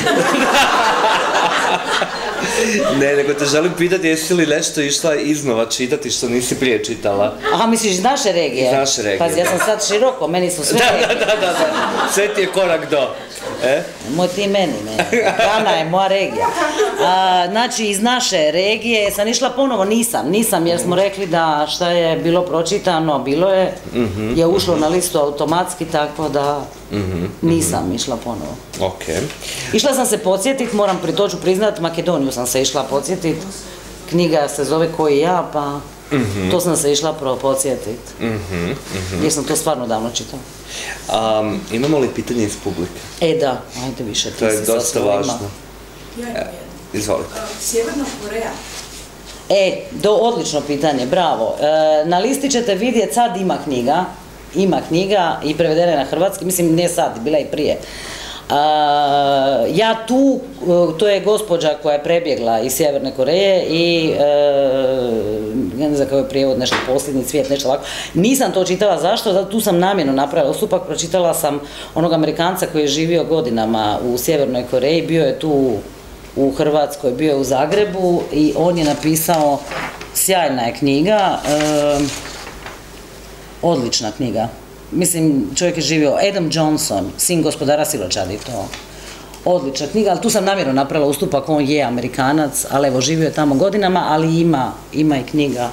Ne, nego te želim pitati jesi li nešto išla iznova čitati što nisi prije čitala? Aha, misliš iz naše regije? Iz naše regije, Pazi, ja sam sad široko, meni su sve regije. Da, da, da, da, sve ti je korak do. E? Moj ti meni, ne. Ghana je moja regija. A, znači, iz naše regije sam išla ponovo, nisam, nisam, jer smo rekli da šta je bilo pročitano, bilo je, mm-hmm. je ušlo na listu automatski, tako da mm-hmm. nisam išla ponovo. Ok. Išla sam se podsjetit, moram pri toču priznat, Makedoniju sam se išla podsjetit. Knjiga se zove Koji ja, pa mm-hmm. to sam se išla podsjetit. Mm-hmm. Mm-hmm. Jer sam to stvarno davno čitala. Um, imamo li pitanje iz publike? E da, ajde više, ti to je si dosta sa svojima. Važno. Ja imam jedno. Izvolite. Sjeverna Koreja. E, do, odlično pitanje, bravo. E, na listi ćete vidjeti, sad ima knjiga, ima knjiga i prevedena je na hrvatski, mislim ne sad, bila i prije. Uh, ja tu, uh, to je gospođa koja je prebjegla iz Sjeverne Koreje i uh, ne znam kako je prijevod, nešto Posljednji cvijet, nešto ovako. Nisam to čitala, zašto? Zato tu sam namjerno napravila ustupak, pročitala sam onog Amerikanca koji je živio godinama u Sjevernoj Koreji, bio je tu u Hrvatskoj, bio je u Zagrebu i on je napisao, sjajna je knjiga, uh, odlična knjiga. Mislim, čovjek je živio, Adam Johnson, sin gospodara siločadi, to odlična knjiga, ali tu sam namjerno napravila ustupak, on je Amerikanac, ali evo, živio je tamo godinama, ali ima, ima i knjiga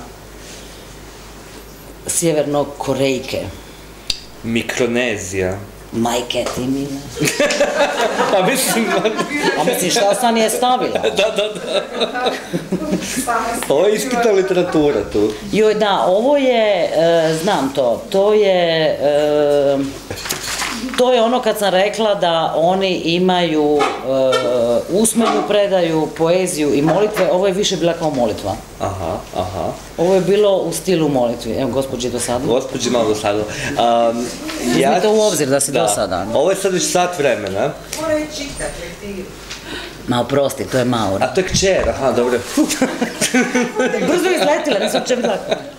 Sjevernog Korejke. Mikronezija. Majke ti mile. Pa mislim... A mislim, šta sam je stavila? Da, da, da. Ovo je ispita literatura tu. Joj, da, ovo je, e, znam to, to je, e, to je ono kad sam rekla da oni imaju e, usmenu predaju, poeziju i molitve, ovo je više bila kao molitva. Aha, aha. Ovo je bilo u stilu molitvi, evo gospođi dosadlo. Gospođi malo dosadlo. Um, ja, to u obzir da si da. dosadan. Ovo je sad već sat vremena. Mora je čitati, lektiru. Ma oprosti, to je Maura. A to je kćer, aha, dobro. Brzo izletila, nisam uopće vidjela.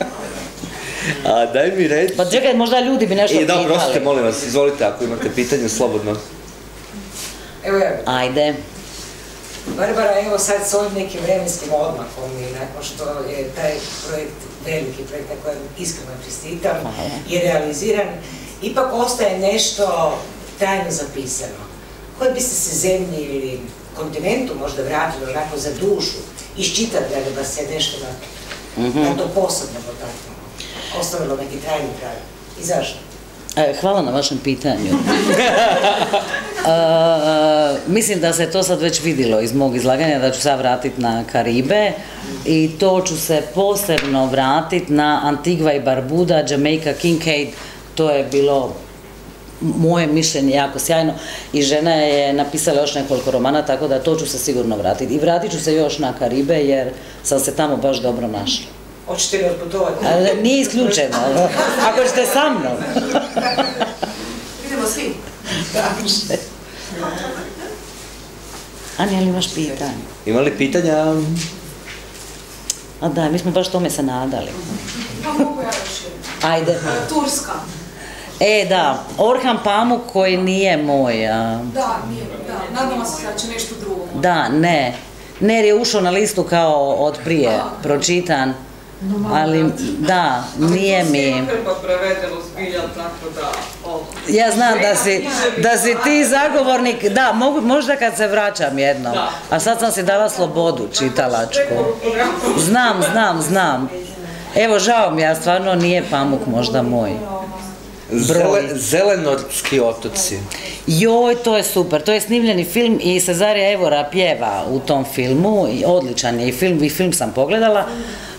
A daj mi reći... Pa čekaj, možda ljudi bi nešto pitali. I da, oprostite, molim vas, izvolite ako imate pitanje, slobodno. Evo ja. Ajde. Barbara, evo sad s ovim nekim vremenskim odmakom i nakon što je taj projekt, veliki projekt na kojem iskreno čestitam, je realiziran, ipak ostaje nešto tajno zapisano. Koje biste se zemlji ili kontinentu možda vratili onako za dušu, iščitati da li vas je nešto na, mm-hmm. na to posebno potaknulo, ostavilo neki trajni kraj. I zašto? Hvala na vašem pitanju. uh, mislim da se to sad već vidjelo iz mog izlaganja, da ću sad vratiti na Karibe i to ću se posebno vratiti na Antigua i Barbuda, Jamaica, Kincaid, to je bilo moje mišljenje jako sjajno i žena je napisala još nekoliko romana, tako da to ću se sigurno vratiti. I vratit ću se još na Karibe jer sam se tamo baš dobro našla. Hoćete li otputovati? Nije isključeno, ako ćete sa mnom. Idemo svi. Anja, ali imaš pitanje? Ima li pitanja? A da, mi smo baš tome se nadali. Pa mogu ja još jedno. Ajde. Turska. E, da, Orhan Pamuk koji nije moj. A... Da, nije, da. Nadamo se da će nešto drugo. Da, ne. Ne, jer je ušao na listu kao od prije, pročitan. Ali, da, nije mi... prevedeno zbilja, tako da... Ja znam da si, da si ti zagovornik, da, mogu, možda kad se vraćam jednom, a sad sam si dala slobodu čitalačku. Znam, znam, znam. Evo, žao mi, ja stvarno nije Pamuk možda moj. Zele, Zelenortski otoci. Joj, to je super, to je snimljeni film i Cezarija Evora pjeva u tom filmu, i odličan je i film, i film sam pogledala.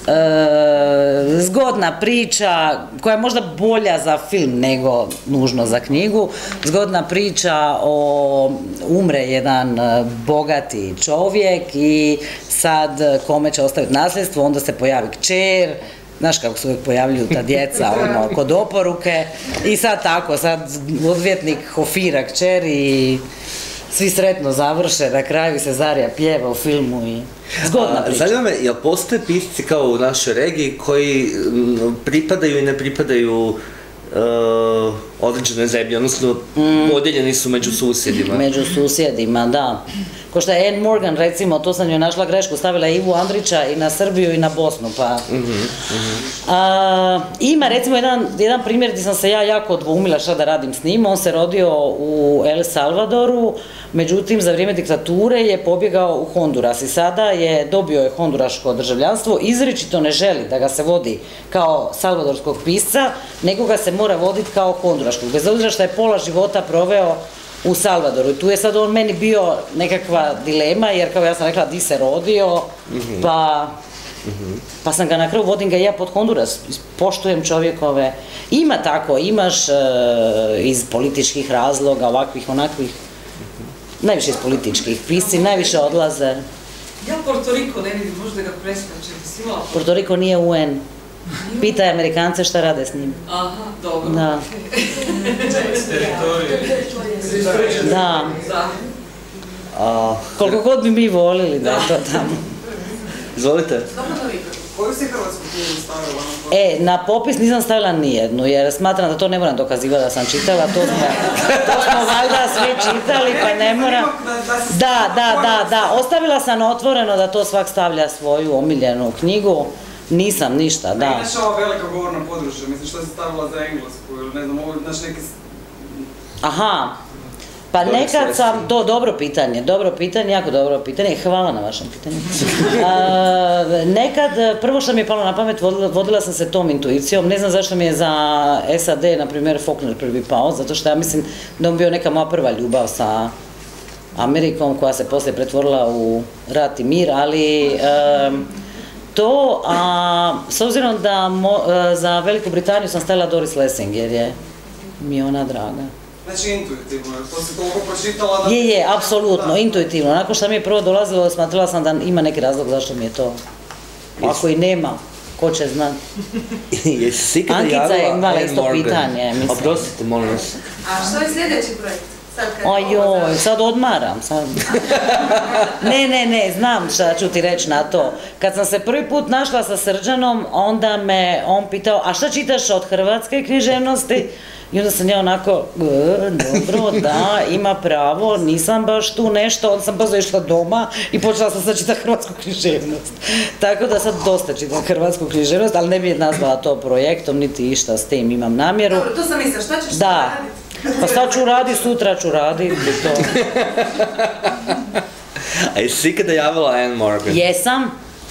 E, zgodna priča koja je možda bolja za film nego nužno za knjigu. Zgodna priča o umre jedan bogati čovjek i sad kome će ostaviti nasljedstvo, onda se pojavi kćer, znaš kako se uvijek pojavljuju ta djeca ono, kod oporuke i sad tako, sad odvjetnik hofira kćer i svi sretno završe, na kraju se Zarja pjeva u filmu i zgodna priča. Zanima me, jel postoje pisci kao u našoj regiji koji pripadaju i ne pripadaju Uh, određene zemlje, odnosno mm. podijeljeni su među susjedima. Među susjedima, da. Ko što je Anne Morgan, recimo, to sam joj našla grešku, stavila Ivu Andrića i na Srbiju i na Bosnu, pa... Mm-hmm, mm-hmm. A, ima, recimo, jedan, jedan primjer gdje sam se ja jako odvoumila šta da radim s njim. On se rodio u El Salvadoru, međutim, za vrijeme diktature je pobjegao u Honduras i sada je dobio je honduraško državljanstvo, izričito ne želi da ga se vodi kao salvadorskog pisca, nego ga se mora voditi kao honduraškog, bez obzira što je pola života proveo u Salvadoru. I tu je sad on meni bio nekakva dilema, jer kao ja sam rekla di se rodio, mm-hmm. pa, mm-hmm. pa sam ga na kraju, vodim ga i ja pod Honduras, poštujem čovjekove. Ima tako, imaš e, iz političkih razloga, ovakvih, onakvih, mm-hmm. najviše iz političkih, pisci najviše odlaze. Ja Porto Riko ne vidim, možda ga preskačete, si imala? Porto Riko nije U N. Pitaj Amerikance šta rade s njim. Aha, dobro. Da. Da. Koliko god bi mi volili da je to tamo. Izvolite. Koju si hrvatsku knjigu stavila? E, na popis nisam stavila nijednu, jer smatram da to ne moram dokazivati da sam čitala, to smo, to smo valjda svi čitali, pa ne moram. Da, da, da, da, ostavila sam otvoreno da to svak stavlja svoju omiljenu knjigu. Nisam ništa, da. Inače ova velika govorna područja, mislim što si stavila za englesku ili ne znam, ovo znaš neki... Aha, pa nekad sam, to dobro pitanje, dobro pitanje, jako dobro pitanje, hvala na vašem pitanju. A, nekad, prvo što mi je palo na pamet, vodila, vodila sam se tom intuicijom, ne znam zašto mi je za S A D, na primjer, Faulkner prvi pao, zato što ja mislim da on bio neka moja prva ljubav sa Amerikom, koja se poslije pretvorila u rat i mir, ali... Um, To, a s obzirom da mo, za Veliku Britaniju sam stavila Doris Lessing, jer je mi ona draga. Znači intuitivno, to si toliko pročitala da... Je, je, apsolutno, intuitivno. Nakon što mi je prvo dolazilo, smatrala sam da ima neki razlog zašto mi je to. Ako i nema, ko će znati. Ankica je imala isto pitanje, mislim. Oprostite, molim vas. A što je sljedeći projekt? Ojoj, sad odmaram, sad. Ne, ne, ne, znam šta ću ti reći na to. Kad sam se prvi put našla sa Srđanom, onda me on pitao, a šta čitaš od hrvatske književnosti? I onda sam ja onako, dobro, da, ima pravo, nisam baš tu nešto, onda sam brzo išla doma i počela sam sad čitati hrvatsku književnost. Tako da sad dosta čitam hrvatsku književnost, ali ne bi nazvala to projektom, niti išta s tim imam namjeru. Dobro, to sam mislila, šta ćeš da raditi? Pa sad ću raditi, sutra ću raditi. A jesi ikada javila Anne Morgan? Jesam.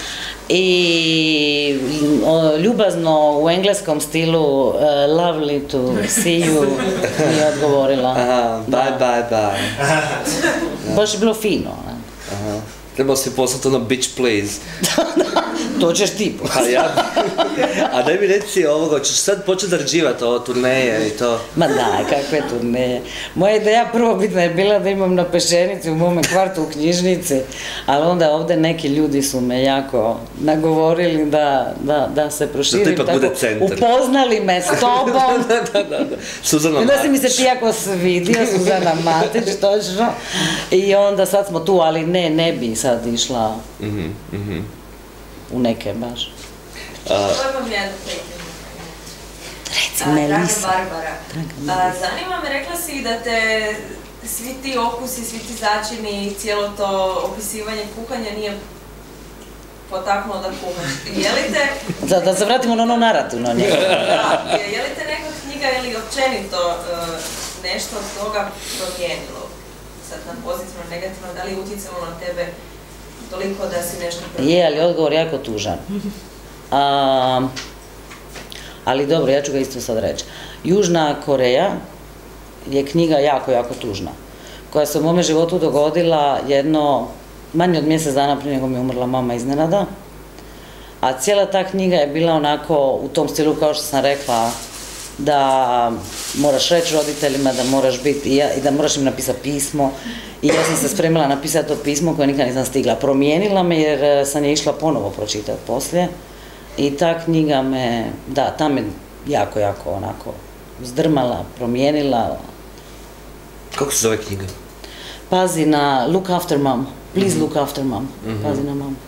I o, ljubazno u engleskom stilu uh, lovely to see you mi je odgovorila. Aha, bye, da. bye, bye. Baš je bilo fino. Ne? Aha. Trebao si poslati ono bitch please. To ćeš ti poslati. A, ja, a daj mi reci ovoga, ćeš sad početi zarađivati ovo turneje i to? Ma daj, kakve turneje. Moja ideja prvobitna je bila da imam na Peščenici u mome kvartu u knjižnici, ali onda ovdje neki ljudi su me jako nagovorili da, da, da se proširim. Da to ipak bude centar. Upoznali me s tobom. da, da, da, da. Suzana Matić. Onda si mi se ti jako svidio, Suzana Matić, točno. I onda sad smo tu, ali ne, ne bi sad išla mm-hmm, mm-hmm. u neke baš. To vam jedno pitanje. Reci me, Lisa. Draga Barbara, zanima me, rekla si da te svi ti okusi, svi ti začini i cijelo to opisivanje kuhanja nije potaknulo da kuhaš. Je li te... Da, da se vratimo na ono narativno njega. Da, je li te neka knjiga ili općenito nešto od toga promijenilo? Sad na pozitivno, negativno, da li je utjecalo na tebe toliko da si nešto promijenilo? Je, ali odgovor jako tužan. A, ali dobro, ja ću ga isto sad reći. Južna Koreja je knjiga jako, jako tužna, koja se u mome životu dogodila jedno, manje od mjesec dana prije nego mi je umrla mama iznenada. a cijela ta knjiga je bila onako u tom stilu kao što sam rekla, da moraš reći roditeljima, da moraš biti i, ja, i da moraš im napisati pismo i ja sam se spremila napisati to pismo koje nikad nisam stigla. Promijenila me jer sam je išla ponovo pročitati poslije i ta knjiga me, da, ta me jako, jako onako zdrmala, promijenila. Kako se zove knjiga? Pazi na Look After Mom, Please Look After Mom, pazi na mom.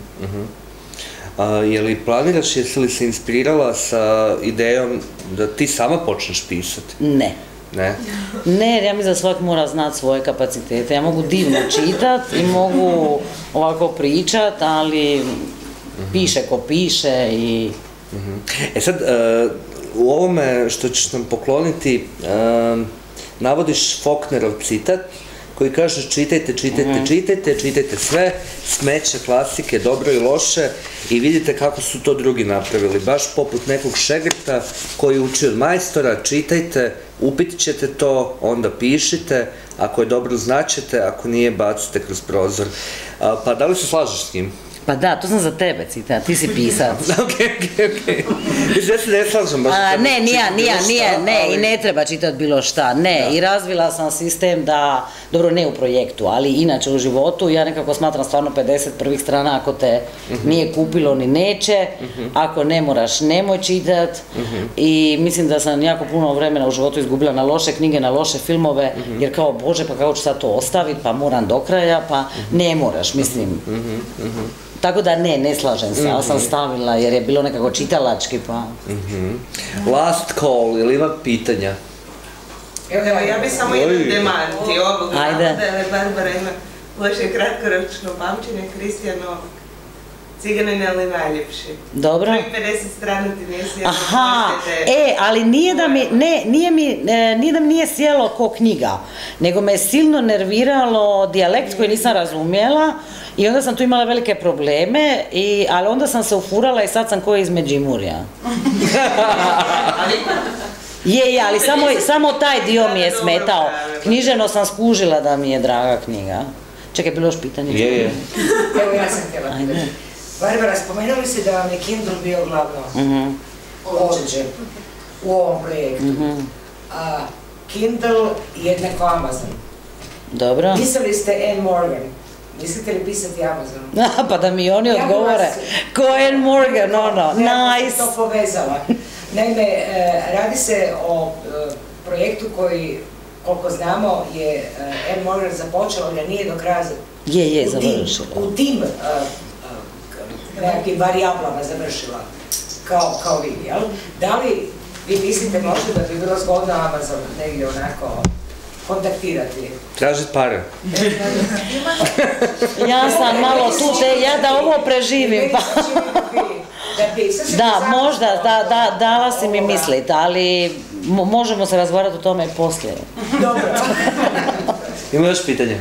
A, je li planiraš, jesi li se inspirirala sa idejom da ti sama počneš pisati? Ne. Ne? Ne, jer ja mislim da svak mora znati svoje kapacitete. Ja mogu divno čitat i mogu ovako pričat, ali piše ko piše i... E sad, u ovome što ćeš nam pokloniti, navodiš Faulknerov citat koji kaže čitajte, čitajte, čitajte, čitajte sve, smeće, klasike, dobro i loše i vidite kako su to drugi napravili. Baš poput nekog šegrta koji uči od majstora, čitajte, upitit ćete to, onda pišite, ako je dobro znaćete, ako nije bacite kroz prozor. Pa da li se slažeš s njim? Pa da, to sam za tebe citat, ti si pisac. Okej, okej, okej. Ja se ne slažem baš. Ne, nije, nije, nije, ne, i ne treba čitati bilo šta, ne. I razvila sam sistem da, dobro ne u projektu, ali inače u životu, ja nekako smatram stvarno pedeset prvih strana ako te nije kupilo ni neće, ako ne moraš nemoj čitat i mislim da sam jako puno vremena u životu izgubila na loše knjige, na loše filmove, jer kao bože pa kako ću sad to ostaviti, pa moram do kraja, pa ne moraš, mislim. Tako da ne, ne slažem se, ali sam stavila jer je bilo nekako čitalački pa... Last call, ili ima pitanja? Evo, ja bi samo jedan demanti ovog navoda, Ajde. Barbara ima loše kratkoročno pamćenje, Kristijano, Ciganin ali najljepši. Dobro. Prvih pedeset strana ti nije sjelo. Aha, e, ali nije da mi, ne, nije mi, e, nije da mi nije sjelo ko knjiga, nego me je silno nerviralo dijalekt koji nisam razumjela i onda sam tu imala velike probleme, i, ali onda sam se ufurala i sad sam ko iz Međimurja. Je, je, ali samo, samo taj dio mi je smetao. Književno sam skužila da mi je draga knjiga. Čekaj, bilo još pitanje? Je, je. Evo ja sam htjela pitati. Barbara, spomenuli si da vam je Kindle bio glavno oruđe u ovom projektu. A Kindle jednako Amazon. Dobro. Pisali ste Anne Morgan. Mislite li pisati Amazon? Pa da mi oni odgovore. Ko Anne Morgan, ono, nice. Ja sam to povezala. Naime, radi se o projektu koji, koliko znamo, je Anne Morgan započela, ali nije do kraja je, je, završila. U tim nekakvim varijablama završila, kao, kao vi, jel? Da li vi mislite možda da bi bilo zgodno Amazon negdje onako kontaktirati? Tražit pare. Ja sam malo tu, te, ja da ovo preživim, pa... Da, možda, da, da, dala si mi mislit, ali možemo se razgovarati o tome poslije. Dobro. Ima još pitanja?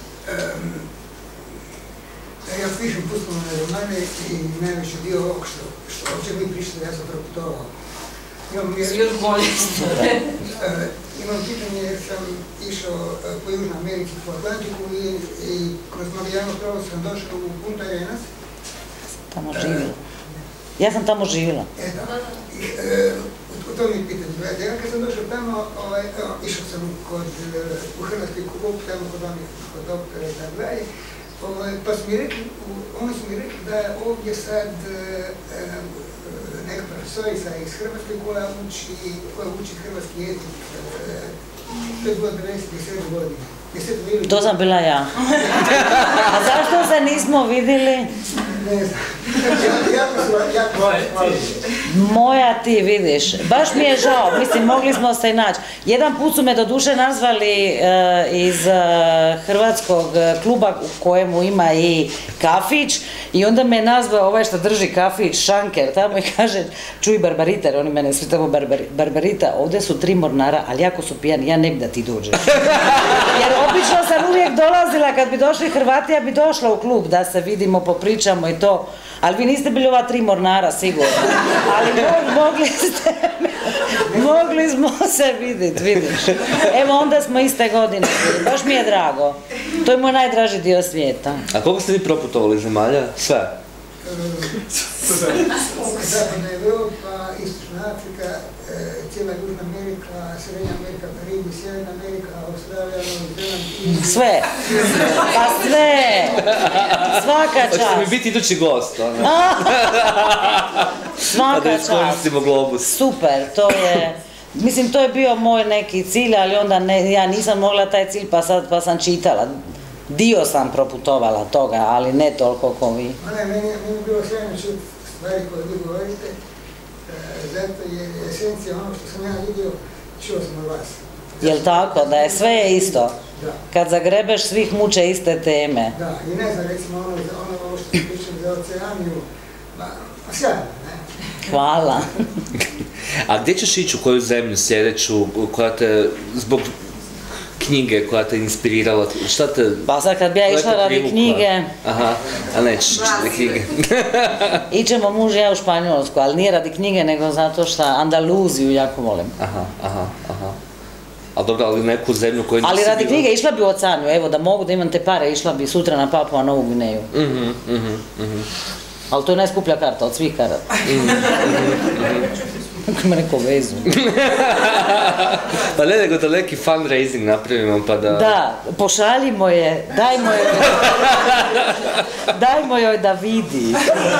Ja pišem pustovne romane i najveći dio ovog što, što uopće mi pišete, ja sam preputovao. Imam, još bolje. Imam pitanje jer sam išao po Južnoj Americi, po Atlantiku i, i kroz Marijano pravo sam došao u Punta Arenas. Tamo živjela. Ja sam tamo živjela. E, da. I, e, u tom je pitanje. Gledajte, ja kad sam došao tamo, ovaj, evo, išao sam kod, u Hrvatski klub, tamo kod onih, kod doktora i tako dalje. Pa su mi rekli, oni su mi rekli da je ovdje sad neka profesorica iz Hrvatske koja uči, koja uči hrvatski jezik. To je bilo devedeset sedme godine. To sam bila ja. A zašto se nismo vidjeli? Ne znam. Jako su, jako su. Moja ti vidiš. Baš mi je žao. Mislim, mogli smo se i naći. Jedan put su me do duše nazvali iz hrvatskog kluba u kojemu ima i kafić i onda me nazvao ovaj što drži kafić, Šanker, tamo i kaže, čuj Barbarita, jer oni mene svi tamo Barbarita, ovdje su tri mornara, ali jako su pijani, ja ne bi da ti dođeš. Jer obično sam uvijek dolazila, kad bi došli Hrvati, ja bi došla u klub da se vidimo, popričamo i to, ali vi niste bili ova tri mornara, sigurno. Ali mogli ste, mogli smo se vidjeti, vidiš. Evo, onda smo iste godine, baš mi je drago. To je moj najdraži dio svijeta. A koliko ste vi proputovali zemalja? Sve? Zapadna Europa, Istočna Afrika, cijela Južna Amerika, Srednja Amerika, Karibi, Sjeverna Amerika, Australija, Novi Zeland. Sve. Pa sve. Svaka čast. Hoćete mi biti idući gost, ono. Svaka čast. Da iskoristimo globus. Super, to je... Mislim, to je bio moj neki cilj, ali onda ne, ja nisam mogla taj cilj, pa sad pa sam čitala. Dio sam proputovala toga, ali ne toliko ko vi. Ne, meni je bilo sjajno čuti stvari koje vi govorite, zato je esencija ono što sam ja vidio, čuo sam od vas. Jel' tako, da je sve isto? Da. Kad zagrebeš, svih muče iste teme. Da, i ne znam, recimo ono, ono što sam pričali za Oceaniju, ma, sjajno, ne? Hvala. A gdje ćeš ići, u koju zemlju sljedeću, koja te, zbog knjige koja te inspirirala, šta te... Pa sad kad bi ja išla radi knjige... Aha, a nećeš ići radi knjige. Ićemo muž i ja u Španjolsku, ali nije radi knjige, nego zato što Andaluziju jako volim. Aha, aha, aha. Ali dobro, ali neku zemlju koju nisi Ali radi bila... knjige išla bi u Oceaniju, evo da mogu da imam te pare, išla bi sutra na Papua Novu Gvineju. Mhm, mhm, mhm. Ali to je najskuplja karta od svih karata. Kako ima neko vezu. Pa ne, nego da neki fundraising napravimo pa da... Da, pošaljimo je, dajmo joj... dajmo joj da vidi.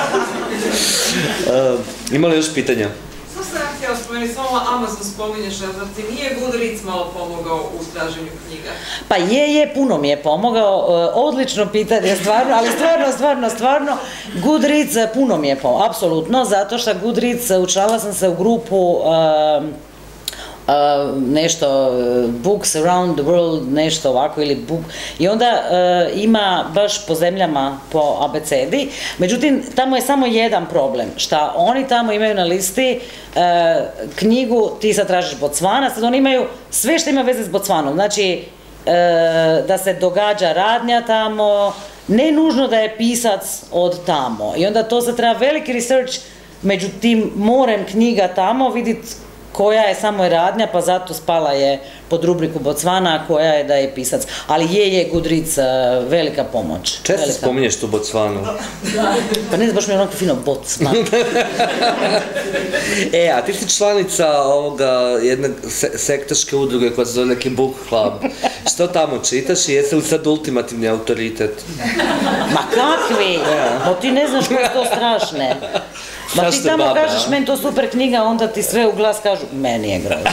Ima li još pitanja? Samo sam ja htjela spomenuti, samo Amazon spominješ, a zar ti nije Goodreads malo pomogao u traženju knjiga? Pa je, je, puno mi je pomogao, odlično pitanje, stvarno, ali stvarno, stvarno, stvarno, Goodreads puno mi je pomogao, apsolutno, zato što Goodreads, učlanila sam se u grupu Uh, nešto, uh, Books Around the World, nešto ovako ili book, i onda uh, ima baš po zemljama po abecedi, međutim tamo je samo jedan problem, šta oni tamo imaju na listi uh, knjigu, ti sad tražiš Bocvana, sad oni imaju sve što ima veze s Bocvanom, znači uh, da se događa radnja tamo, ne nužno da je pisac od tamo, i onda to se treba veliki research među tim morem knjiga tamo vidjeti koja je samo radnja, pa zato spala je pod rubriku Bocvana, koja je da je pisac. Ali je, je Goodreads velika pomoć. Često spominješ tu Bocvanu. Pa ne znam, baš mi je onako fino Bocvan. E, a ti si članica ovoga jedne sektaške udruge koja se zove neki Book Club. Što tamo čitaš i jesi li sad ultimativni autoritet? Ma kakvi? Pa ti ne znaš koje to strašne. Ma ti tamo kažeš, meni to super knjiga, onda ti sve u glas kažu, meni je grozno.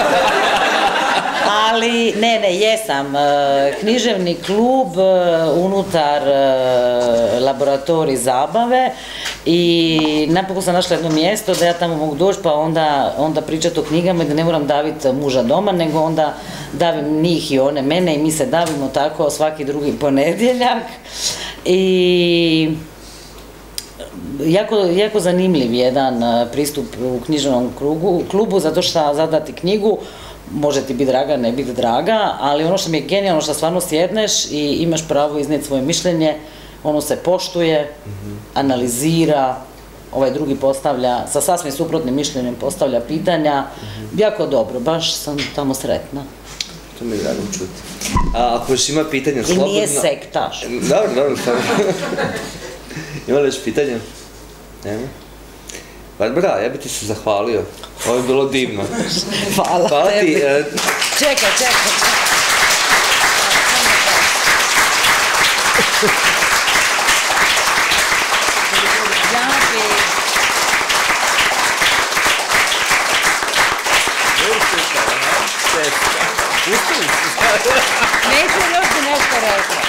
Ali, ne, ne, jesam. Književni klub unutar laboratorij zabave i napokon sam našla jedno mjesto da ja tamo mogu doći pa onda, onda pričati o knjigama i da ne moram daviti muža doma, nego onda davim njih i one mene i mi se davimo tako svaki drugi ponedjeljak. I... Jako, jako zanimljiv jedan pristup u književnom krugu, klubu, zato što zadati knjigu može ti biti draga, ne biti draga, ali ono što mi je genijalno, što stvarno sjedneš i imaš pravo iznijeti svoje mišljenje, ono se poštuje, analizira, ovaj drugi postavlja, sa sasvim suprotnim mišljenjem postavlja pitanja, jako dobro, baš sam tamo sretna. To mi je drago čuti. A ako još ima pitanja slobodno... I nije sektaš. Dobro, dobro, stvarno. Ima li još pitanja? Nema? Barbara, ja bi ti se zahvalio. Ovo je bilo divno. Hvala, Hvala tebi. Ti, e... Čekaj, čekaj. Neću još bi nešto rekla.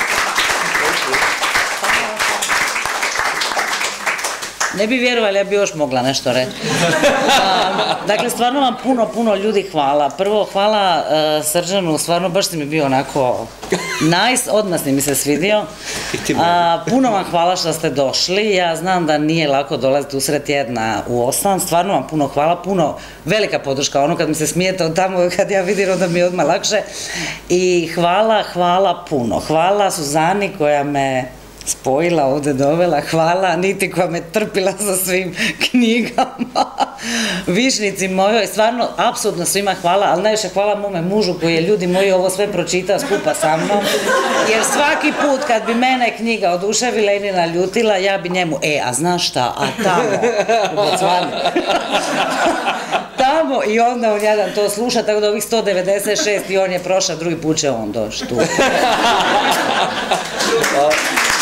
Ne bi vjerovali, ja bi još mogla nešto reći. Dakle, stvarno vam puno, puno ljudi hvala. Prvo, hvala Srđanu, stvarno baš si mi bio onako nice, odmah si mi se svidio. Puno vam hvala što ste došli. Ja znam da nije lako dolaziti usred tjedna u osam. Stvarno vam puno hvala, puno, velika podrška. Ono kad mi se smijete od tamo, kad ja vidim, onda mi je odmah lakše. I hvala, hvala puno. Hvala Suzani koja me spojila, ovdje dovela, hvala Aniti koja me trpila sa svim knjigama. višnici mojoj, stvarno, apsolutno svima hvala, ali najviše hvala mome mužu koji je, ljudi moji, ovo sve pročitao skupa sa mnom, jer svaki put kad bi mene knjiga oduševila ili naljutila, ja bi njemu, e, a znaš šta, a tamo, u Bocvani, tamo, i onda on jadan to sluša, tako da ovih sto devedeset šest i on je prošao, drugi put će on doći tu.